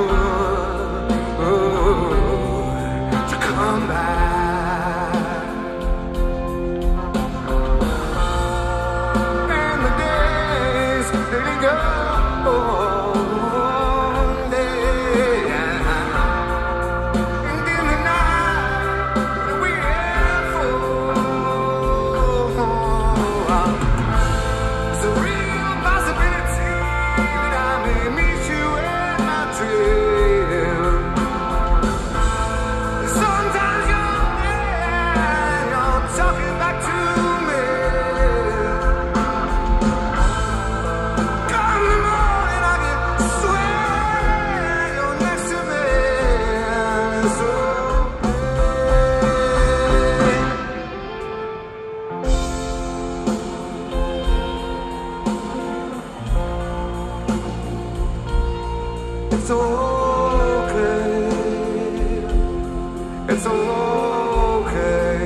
to come back. And the days they go, and in the night we had for. It's a real possibility that I may meet you in my dream. Sometimes you're there, you're talking back to me. Come the morning, I can swear you're next to me. So it's okay, it's okay.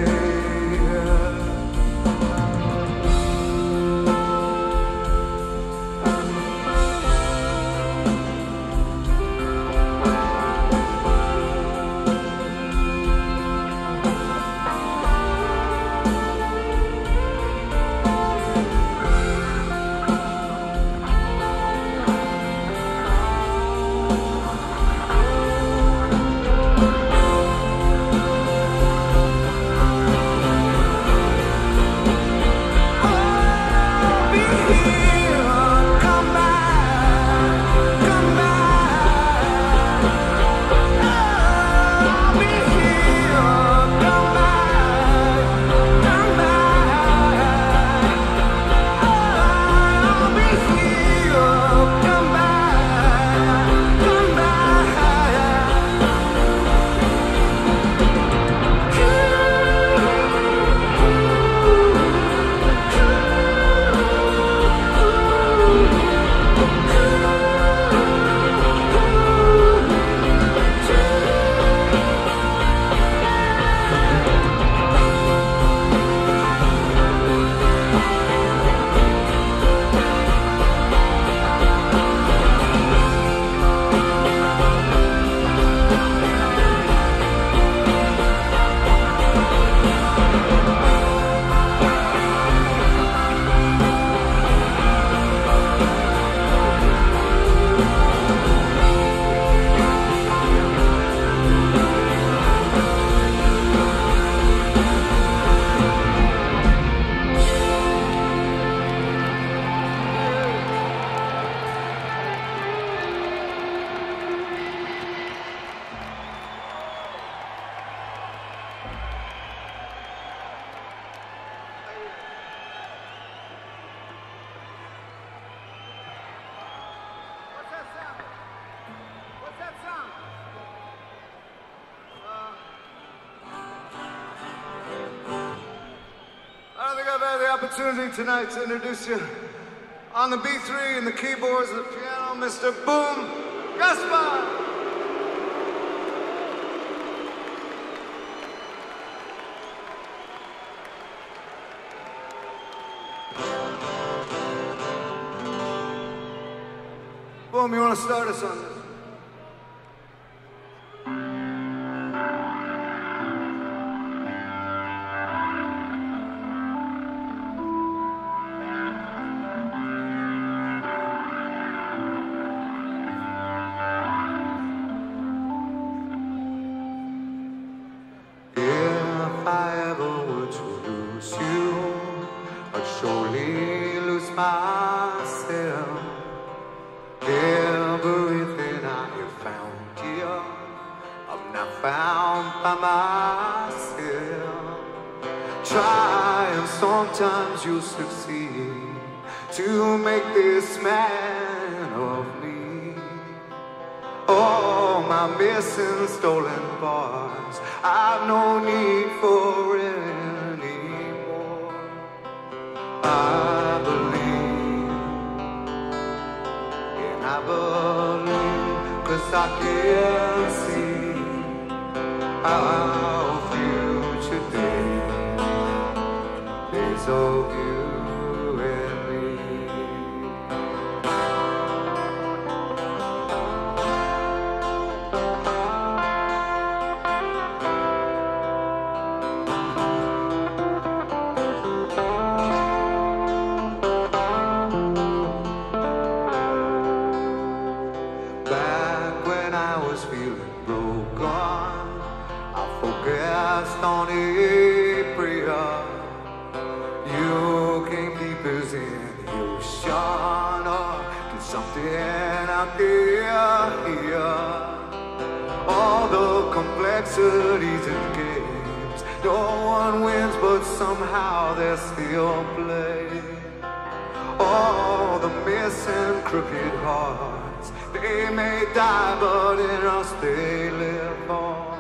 Opportunity tonight to introduce you on the B three and the keyboards and the piano, Mister Boom Gaspar. Boom, you want to start us on this? If I ever were to lose you, I'd surely lose myself. Everything I have found here, I've not found by myself. sometimes you'll succeed to make this man of me. All my missing stolen parts, I've no need for anymore. I believe, and I believe, 'cause I can see our future days, days of you and me. Back when I was feeling broken, I focused on a prayer. You came deep as in the ocean, or do something out there here. All the complexities and games, no one wins, but somehow there's still play. All the missing crooked hearts, they may die, but in us they live on.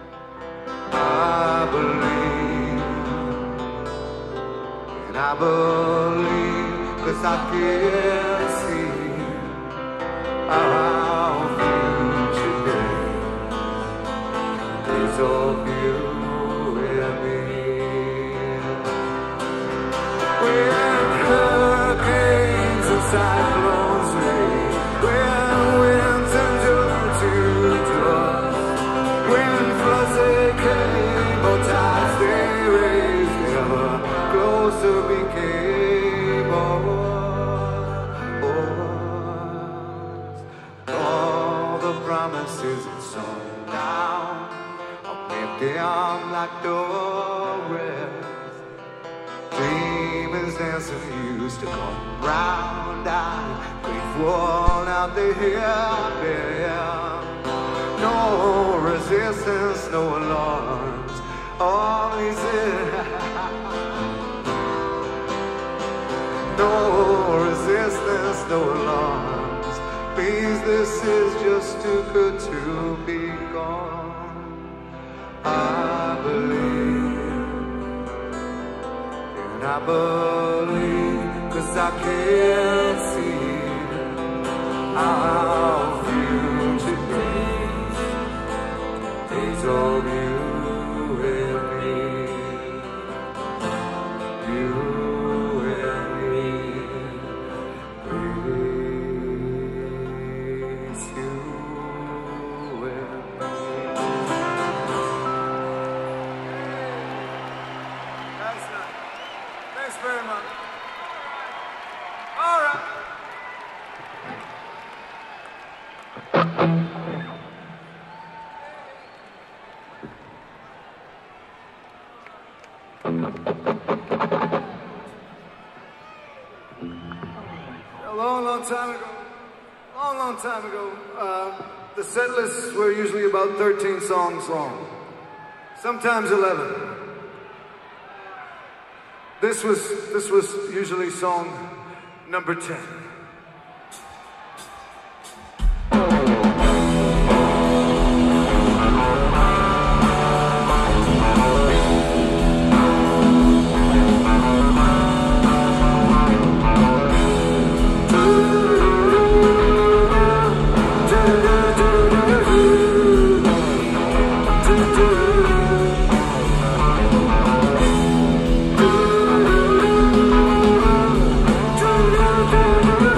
I believe, and I believe, 'cause I can see our future days, days of you and me. When hurricanes and cyclones rage, when winds endure to dust, when floods they came, or tides they raised, ever closer became us. All the promises and sown down are empty, I'm like the rest. Demons dancing used to come round, I'm grateful out there. No resistance, no alarms, all is it. No resistance, no alarms, please, this is just too good to be gone. I believe, and I believe, 'cause I can't see our future days, days of you and me, you and me, please, you and me. That's nice. Thanks very much. All right. A long, long time ago, long, long time ago, uh, the set lists were usually about thirteen songs long, sometimes eleven. This was, this was usually song number ten. Do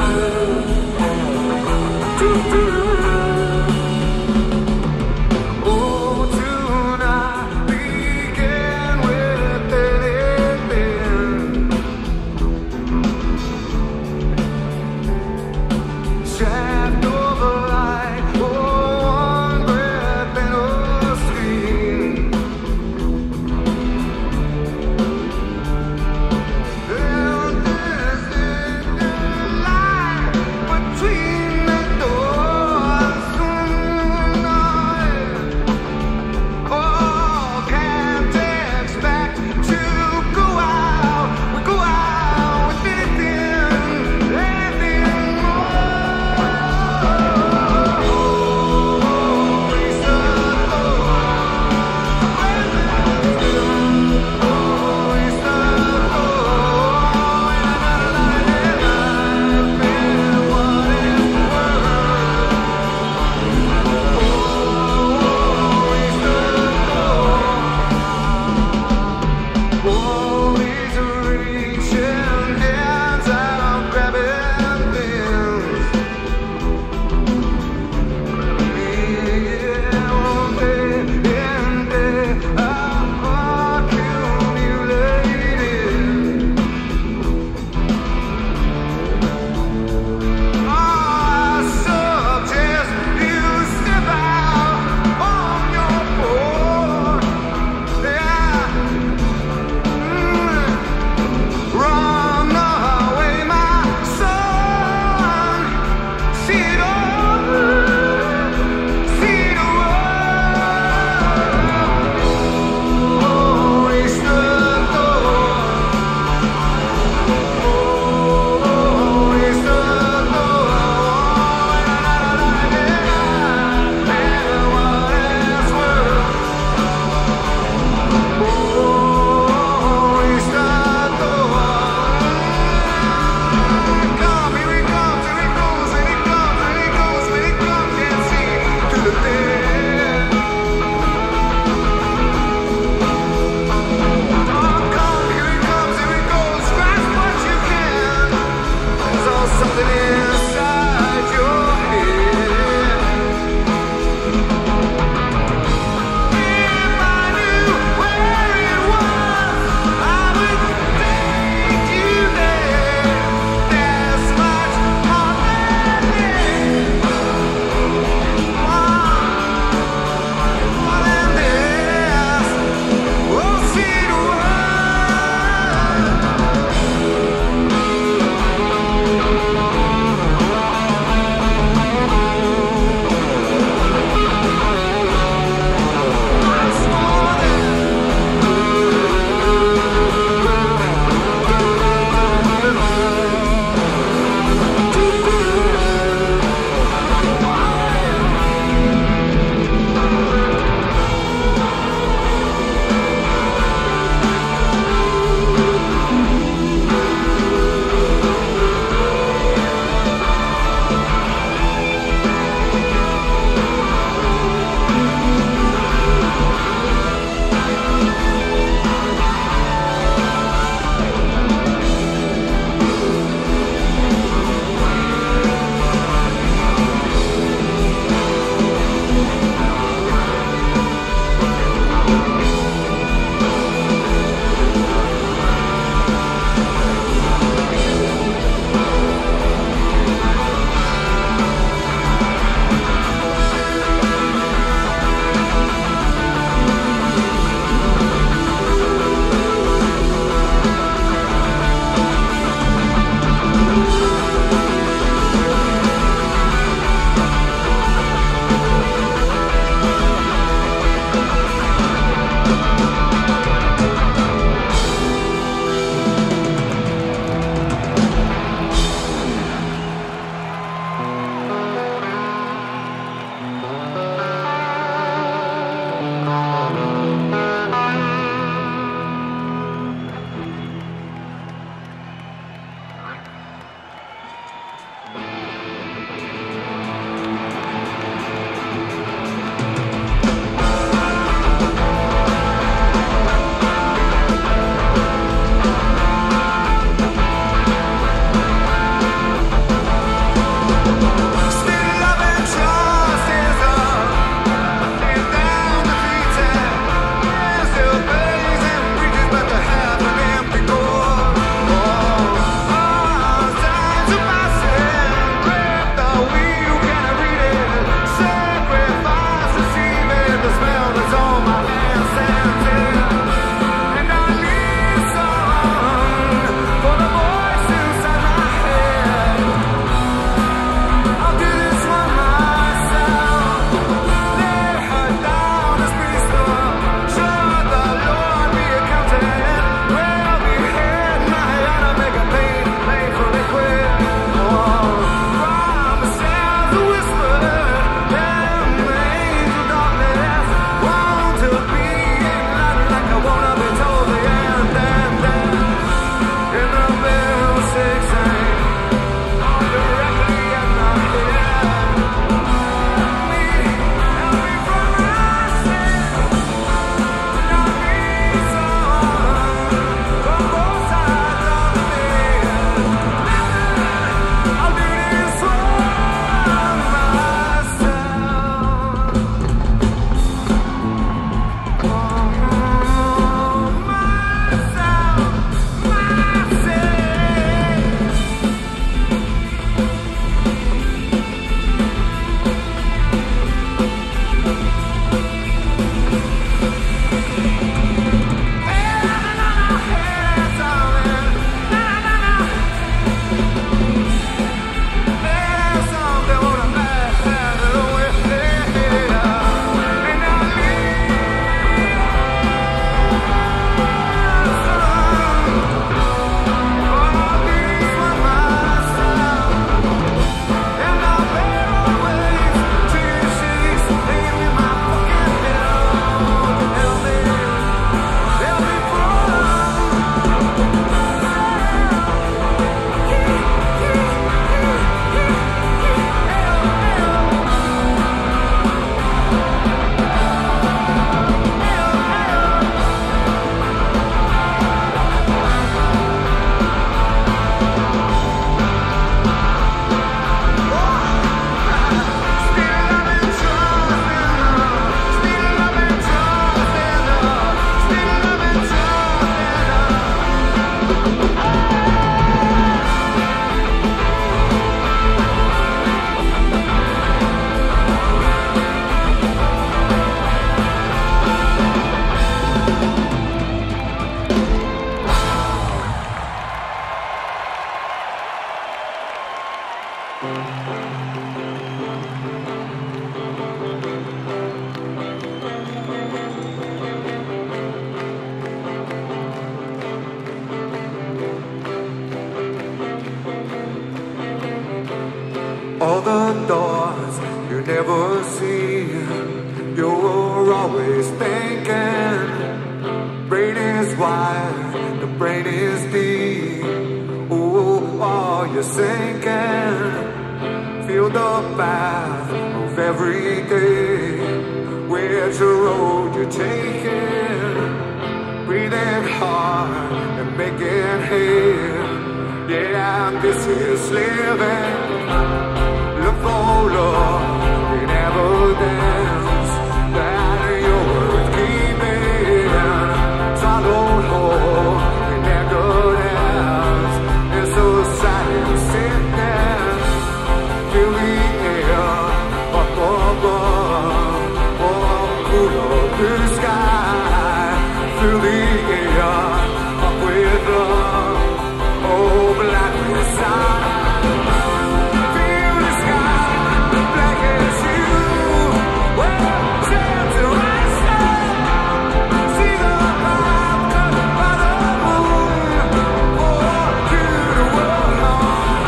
all the doors you never see. You're always thinking. Brain is wide, the brain is deep. Oh, are you sinking? Feel the path of every day. Which road you're taking? Breathing hard and making hay. Yeah, this is living. Look for love in evidence that you're worth keeping. Swallow whole in evidence. It's so sad and sickness. Feel the air up above, or cool up the sky. Feel the air up with love. Oh, black inside. Feel the sky, black as you. Well, stand to rise up. See the path cut by the moon. For you to walk on.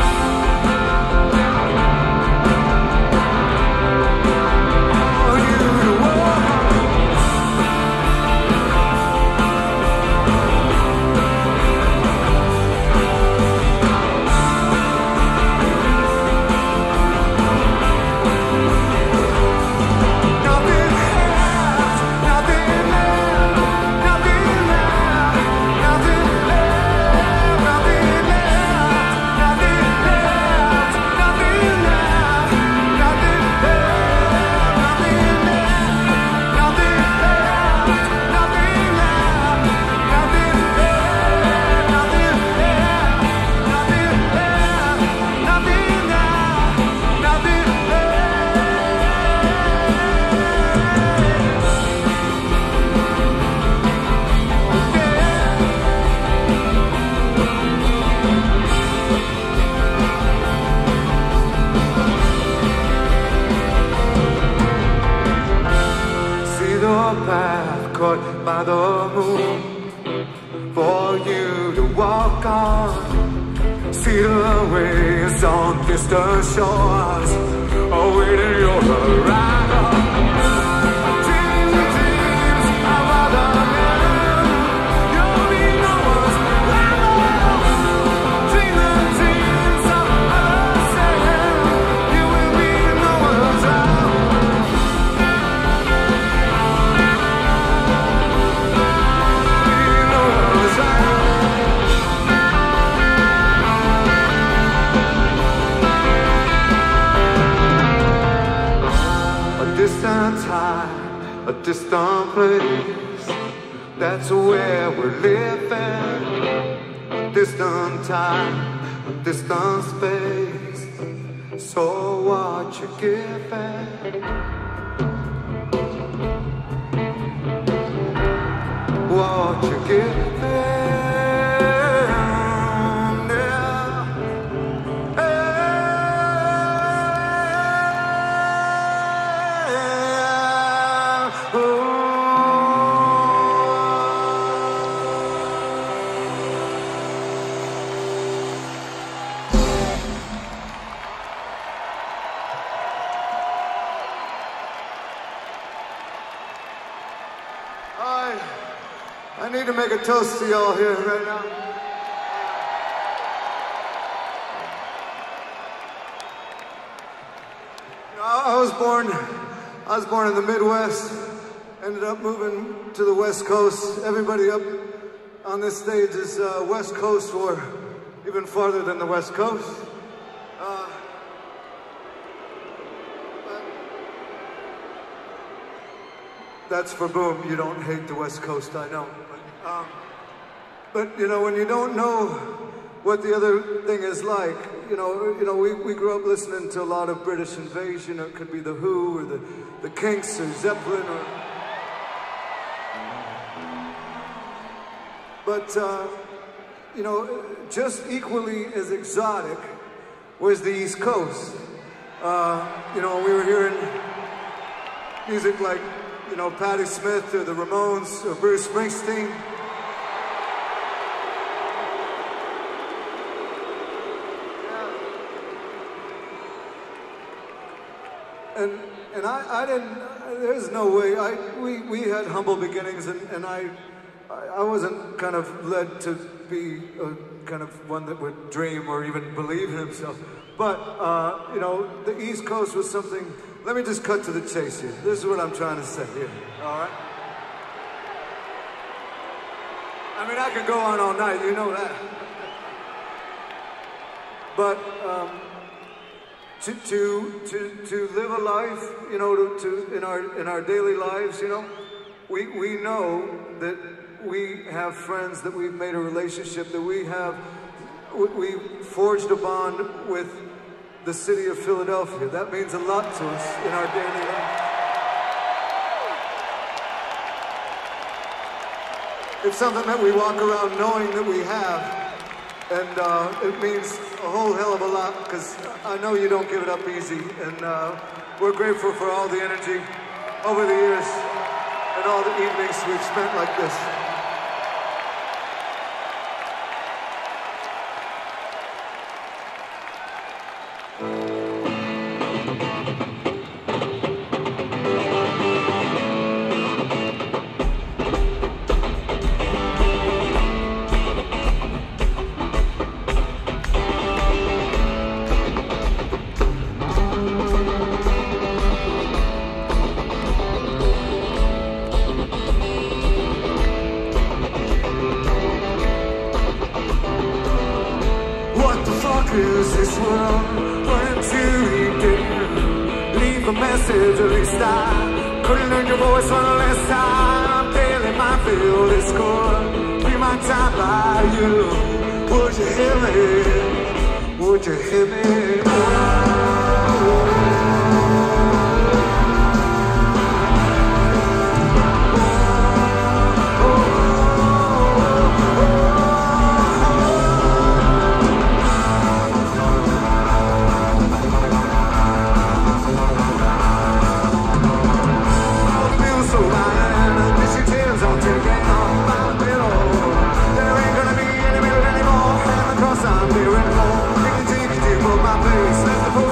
For you to walk on. Nothing left, nothing left, nothing left, nothing left, nothing left, nothing left, nothing left, nothing left, nothing left, nothing left, nothing left, nothing left, nothing left, nothing left, nothing left, nothing See the path cut by the moon for you to walk on. See the waves on distant shores awaiting your arrival. Dream the dreams of other men. You'll be no one's rival. Dream the dreams of others. You will be no one's rival. A distant time, a distant place. That's where we're living. A distant time, a distant space. So what you giving? What you giving? I, I need to make a toast to y'all here right now. You know, I was born, I was born in the Midwest, ended up moving to the West Coast. Everybody up on this stage is uh, West Coast or even farther than the West Coast. Uh, That's for Boom. You don't hate the West Coast, I know. But, um, but you know, when you don't know what the other thing is like, you know, you know, we, we grew up listening to a lot of British Invasion, or it could be The Who, or the, the Kinks, or Zeppelin, or... But, uh, you know, just equally as exotic was the East Coast. Uh, you know, we were hearing music like, you know, Patti Smith or the Ramones or Bruce Springsteen. and and I, I didn't. There's no way. I we we had humble beginnings, and and I I wasn't kind of led to be a kind of one that would dream or even believe in himself. But uh, you know, the East Coast was something. Let me just cut to the chase here. This is what I'm trying to say here. All right. I mean, I could go on all night. You know that. But. Um, To, to to to live a life, you know, to, to in our in our daily lives, you know, we we know that we have friends, that we've made a relationship, that we have we, we forged a bond with the city of Philadelphia. That means a lot to us in our daily life. It's something that we walk around knowing that we have. And uh, it means a whole hell of a lot, because I know you don't give it up easy. And uh, we're grateful for all the energy over the years and all the evenings we've spent like this. Is this world weren't too deep? Leave a message, at least I couldn't learn your voice one last time. Daily my field is score. Be my time by you. Would you hear me? Would you hear me? Oh. I'm hearing home. Take a deep, deep of my face. Let the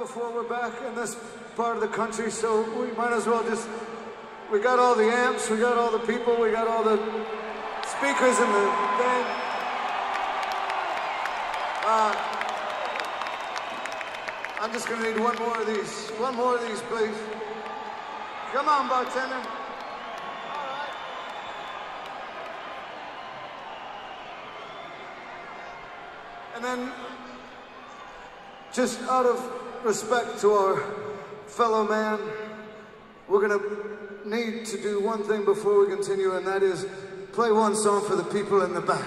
before we're back in this part of the country, so we might as well just, we got all the amps, we got all the people, we got all the speakers in the thing. Uh, I'm just gonna need one more of these. One more of these, please. Come on, bartender. All right. And then, just out of respect to our fellow man, we're gonna need to do one thing before we continue, and that is play one song for the people in the back.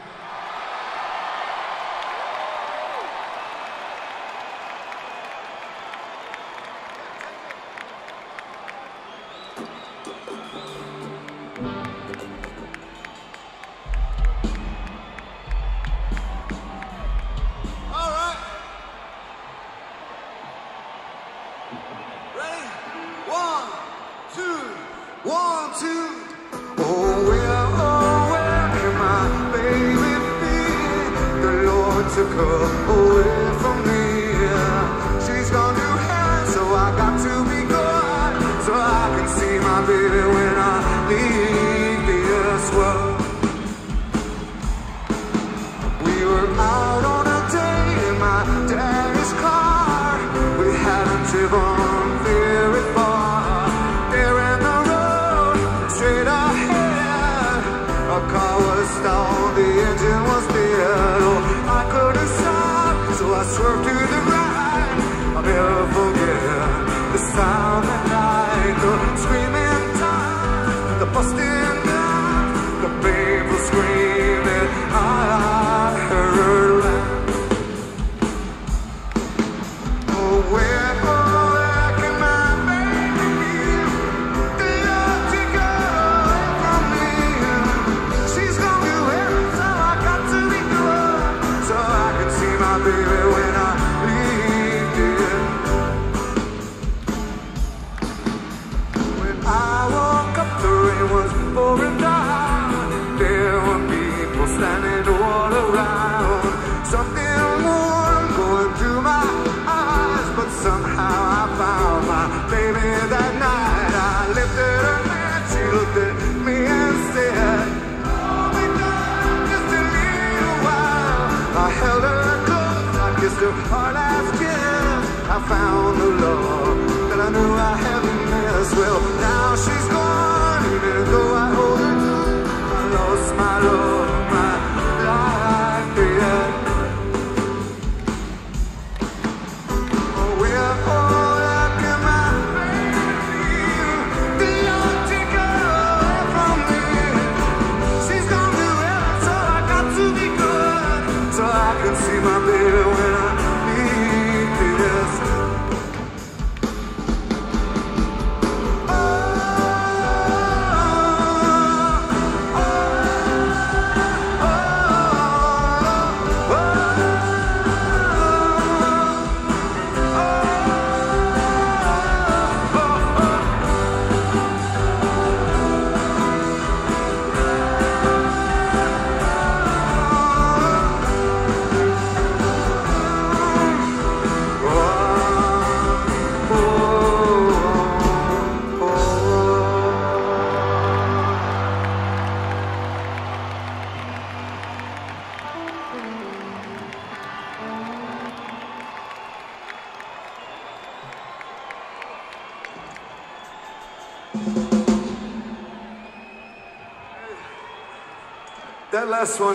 That last one,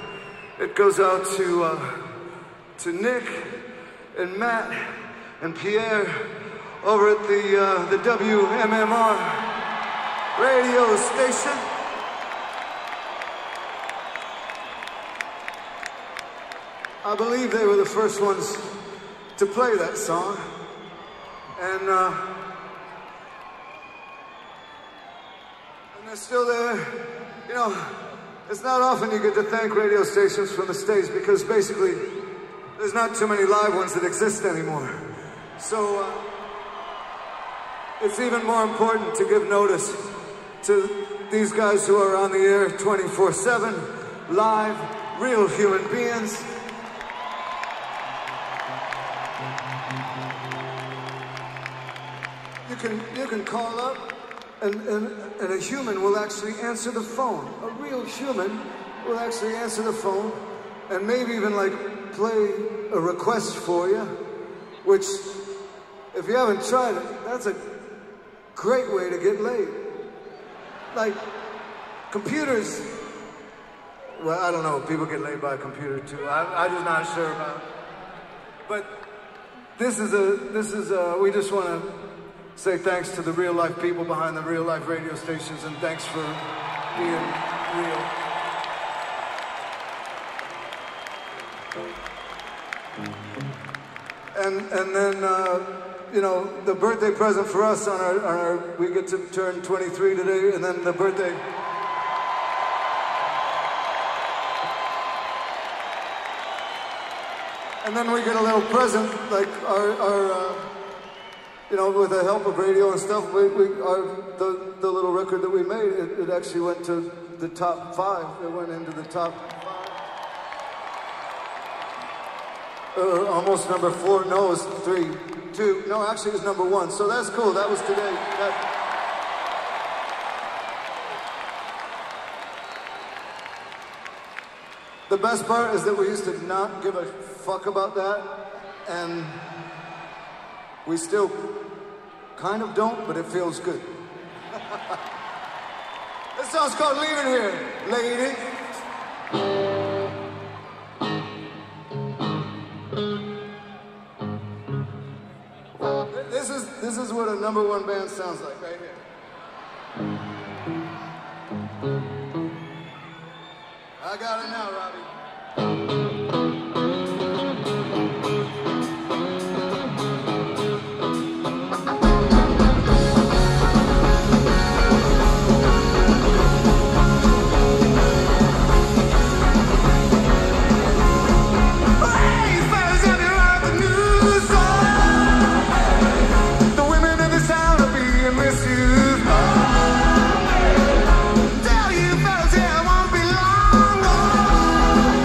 it goes out to uh, to Nick and Matt and Pierre over at the uh, the W M M R radio station. I believe they were the first ones to play that song, and uh, and they're still there. You know, it's not often you get to thank radio stations from the States because basically there's not too many live ones that exist anymore. So uh, it's even more important to give notice to these guys who are on the air twenty-four seven, live, real human beings. can, you can call up and, and, and a human will actually answer the phone. A real human will actually answer the phone and maybe even like play a request for you, which if you haven't tried it, that's a great way to get laid. Like computers, well, I don't know, people get laid by a computer too. I, I'm just not sure about it. But this is a, this is a, we just want to say thanks to the real life people behind the real life radio stations, and thanks for being real. And, and then, uh, you know, the birthday present for us on our, on our, we get to turn twenty-three today, and then the birthday. And then we get a little present, like our, our uh, you know, with the help of radio and stuff, we, we, our, the, the little record that we made, it, it actually went to the top five. It went into the top five. Uh, almost number four, no, it was three, two, no, actually it was number one. So that's cool, that was today. That, The best part is that we used to not give a fuck about that, and we still kind of don't, but it feels good. This song's called Leaving Here, lady. This is, this is what a number one band sounds like, right here. I got it now, Robbie. Tell you fellas, yeah, I won't be long.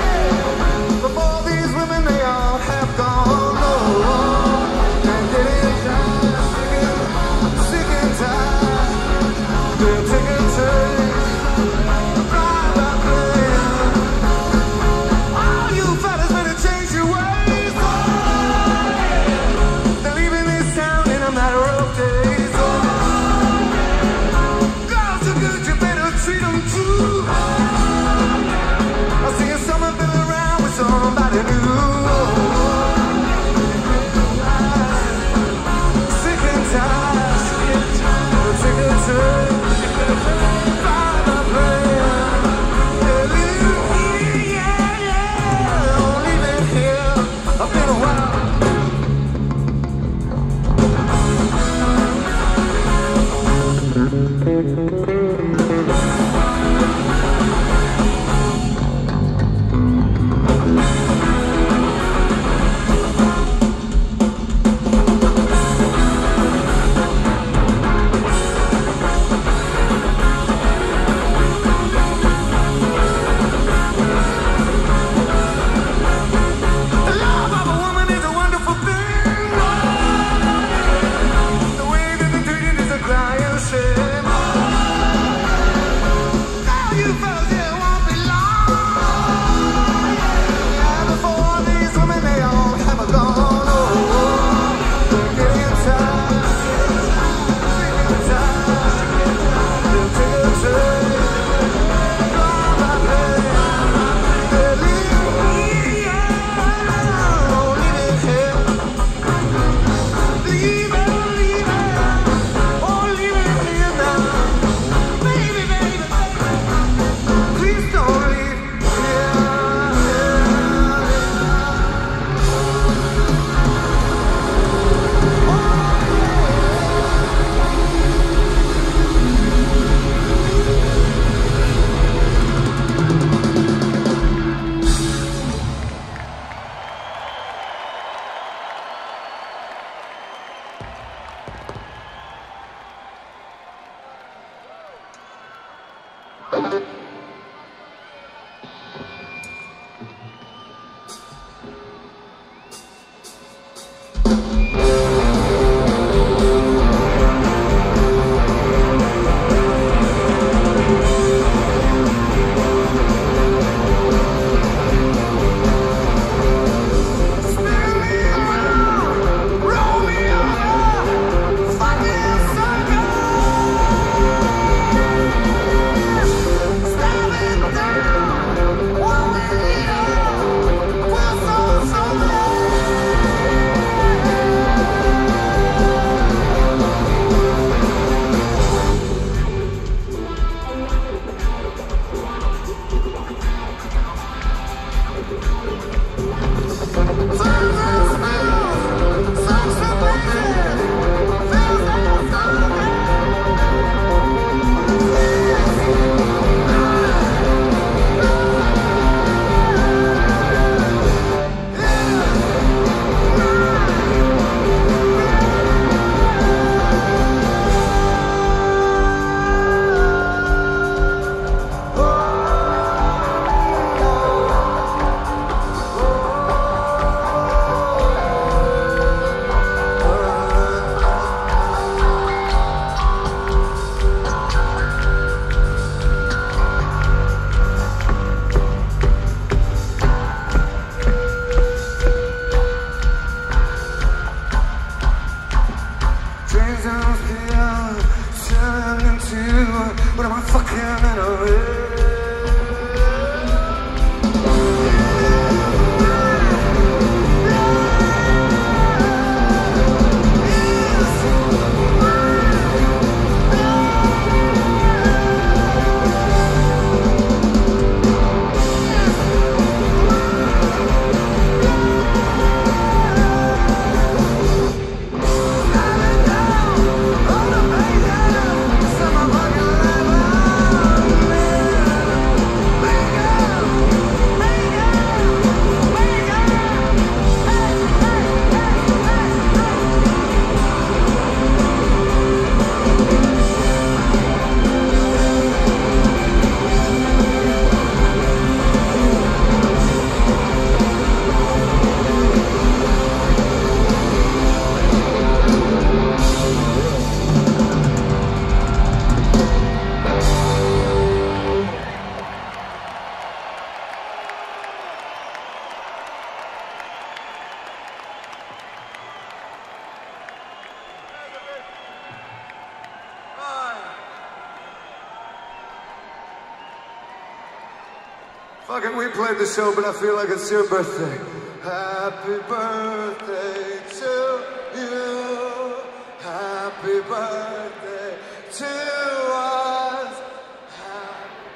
Fucking, we played the show, but I feel like it's your birthday. Happy birthday to you. Happy birthday to us. Happy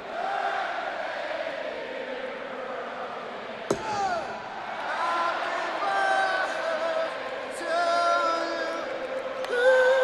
birthday. Happy birthday to you.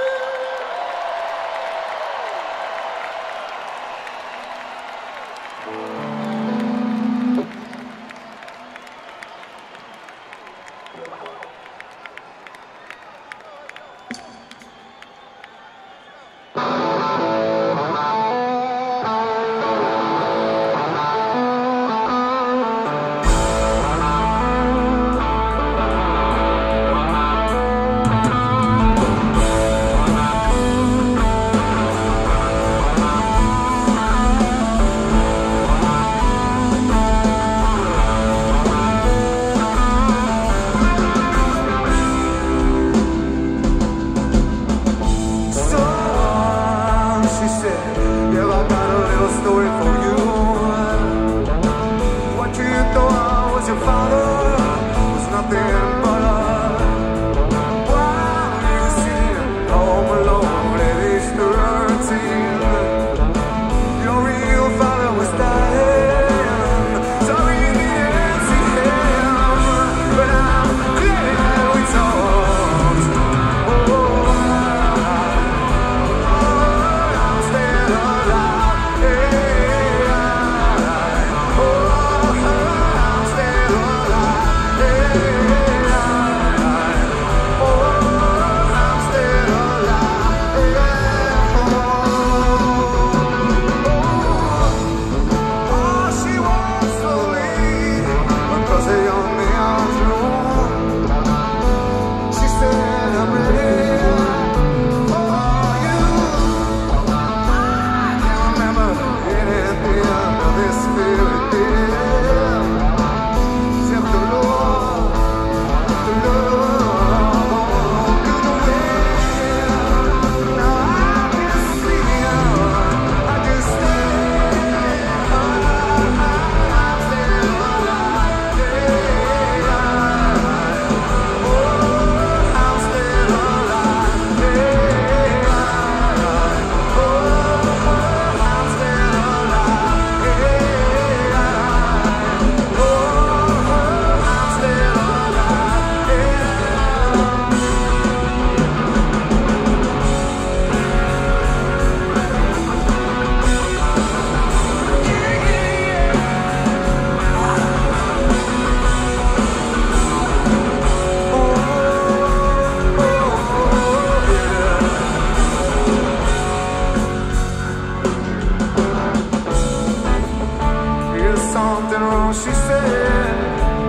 Something wrong, she said.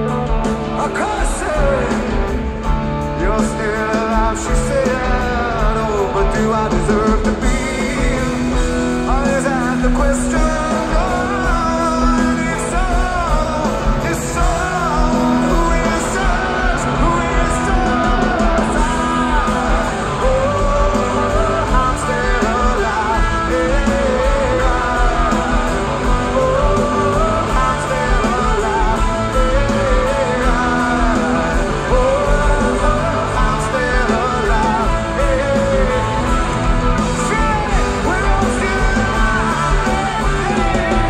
I can't say you're still alive, she said. Oh, but do I deserve to be? Or is that the question? Oh, if so, if so, who is us? Who is us? I, oh, I'm still alive, yeah. Oh, yeah.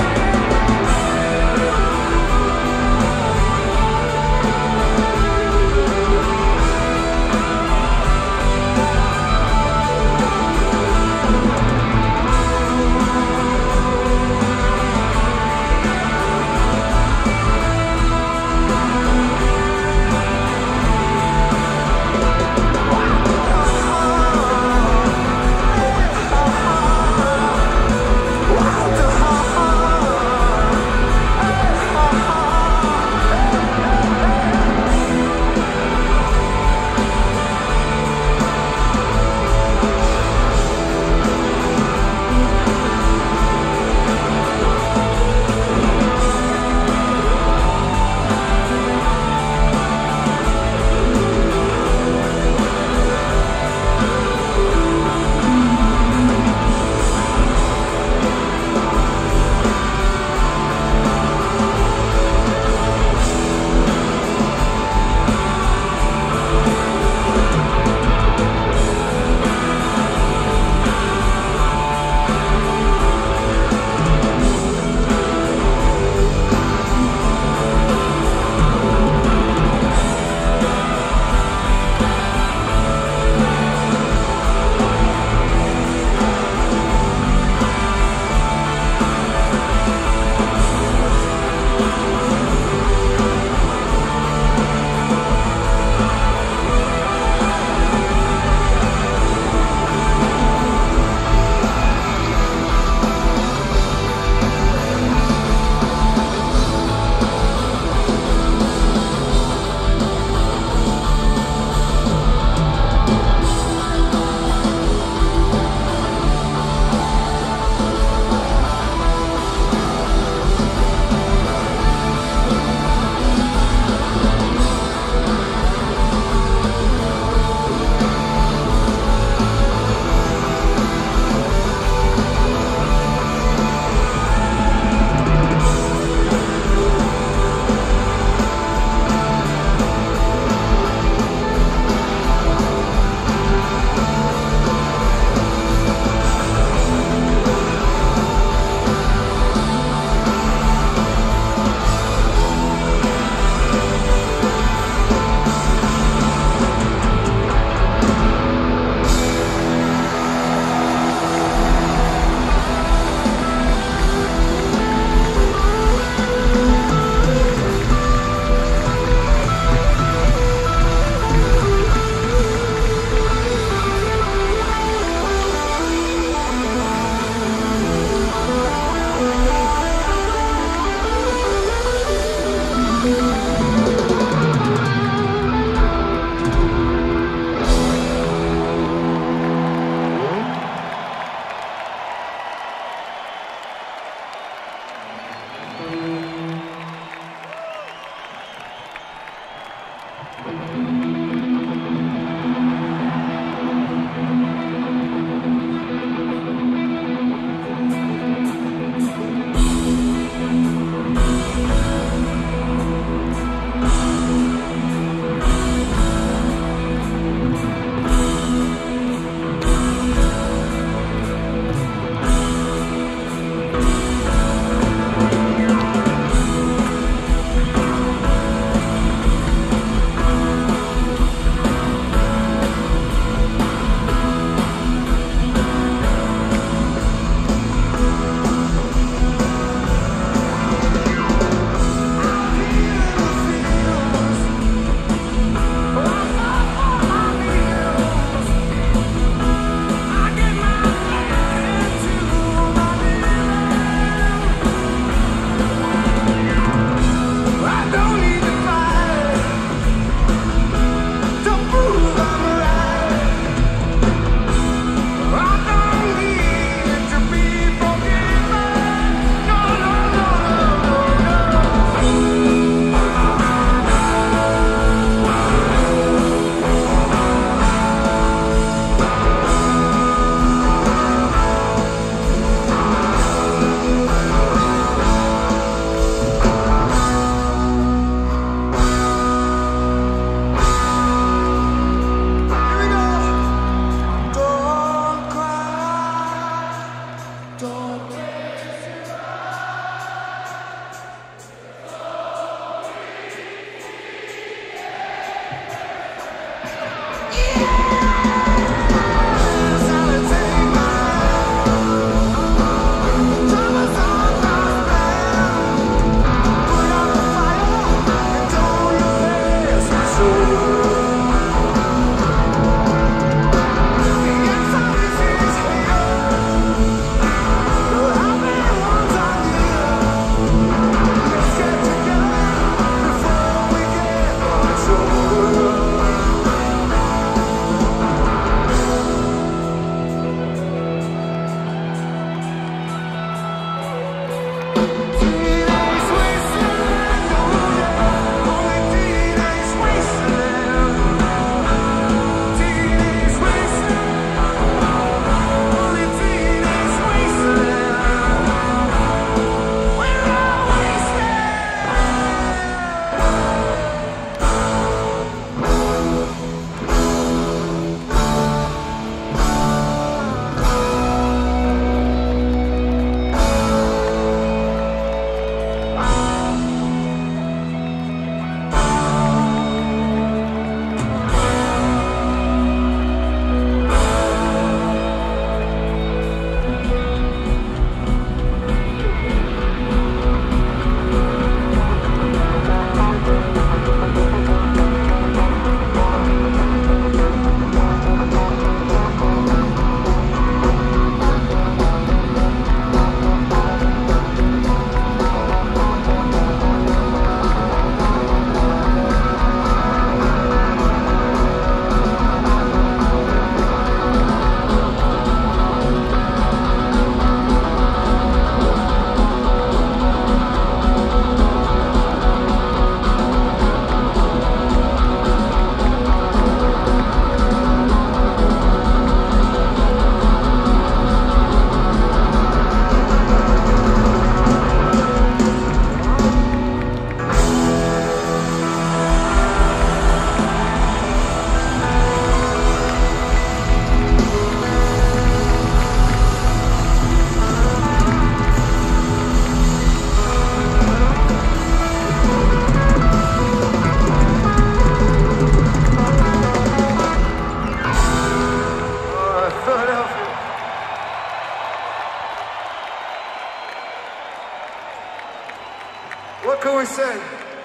What can we say?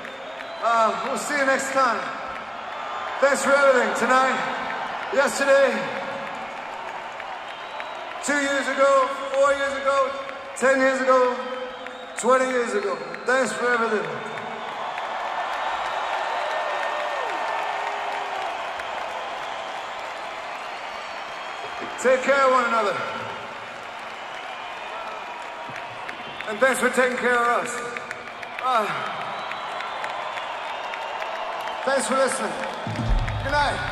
Uh, we'll see you next time. Thanks for everything tonight, yesterday, two years ago, four years ago, ten years ago, twenty years ago. Thanks for everything. Take care of one another. And thanks for taking care of us. Uh, Thanks for listening. Good night.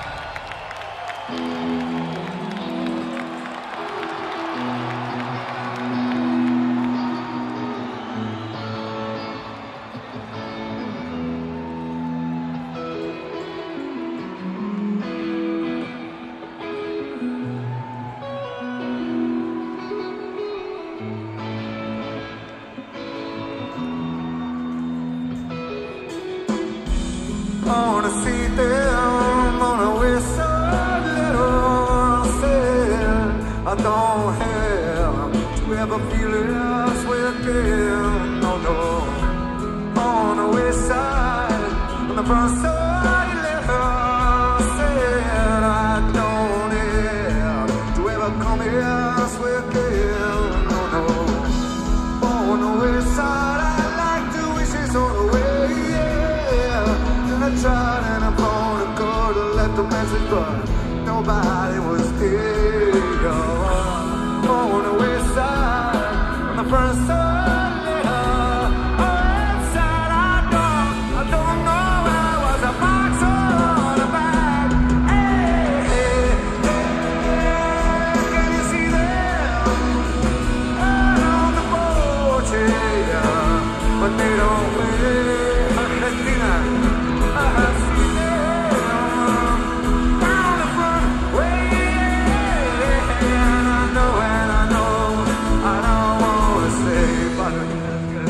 On a seat them, on a whistle little said I don't have to ever feel this way again. No, no. On the west side, on the front side little said I don't have to ever come here this way again. No, no. On the west side, I like to wish it's on the way. I tried and I phoned a call to left a message, but nobody was here. On the west side, on the front side, little west side, I don't, I don't know where I was, a box on the back. Hey, hey, hey, can you see them? Out on the porch, yeah, but they don't wait. I see them down the front way, and I know, and I know, I don't wanna say, but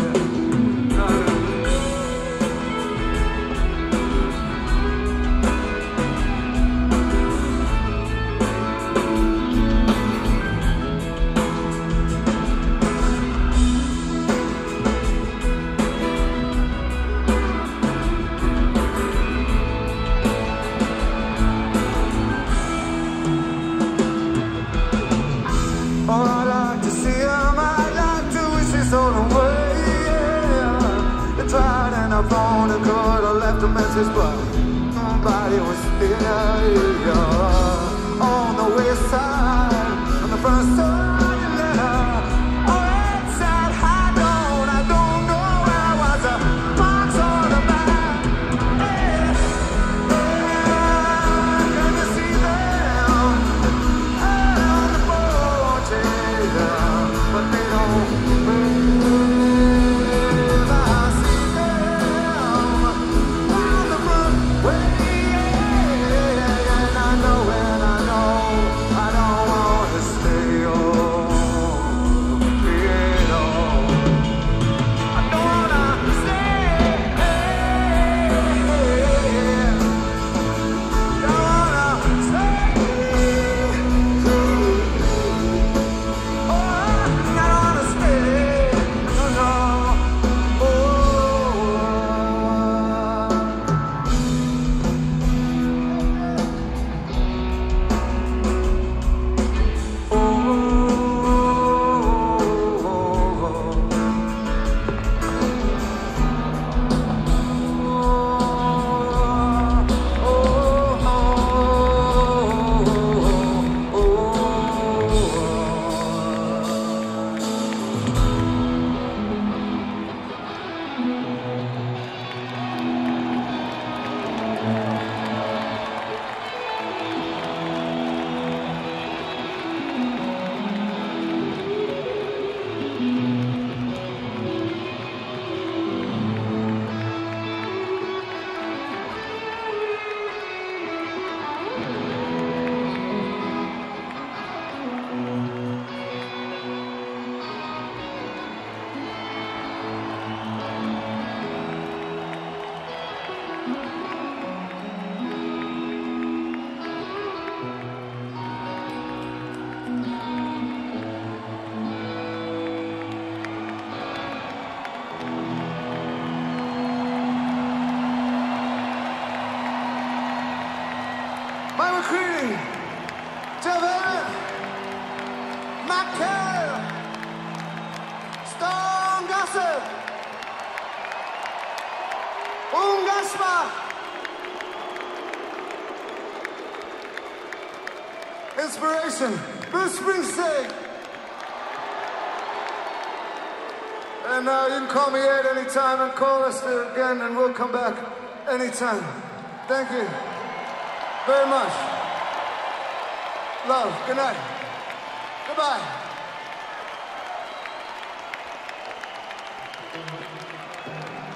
oh, I like to see them, I like to wish it's all the way, yeah. I tried and I phoned a call, I left a message, but nobody was there, yeah. On the west side, on the front side, yeah. On the west side, I don't, I don't know where I was, a box on the back. Hey, hey, can you see them? Out on the porch, yeah, but they don't live. I see them down the front way, yeah, and I know, and I know, I don't wanna stay home, yeah, no. I don't wanna stay, don't wanna stay. Oh, I don't wanna stay, no, no. Mike McCready, Tevin, Michael, Stone Gossip, Ungasma, Inspiration, Bruce Springsteen. And uh, you can call me at any time and call us again, and we'll come back anytime. Thank you very much. Love. Good night. Goodbye.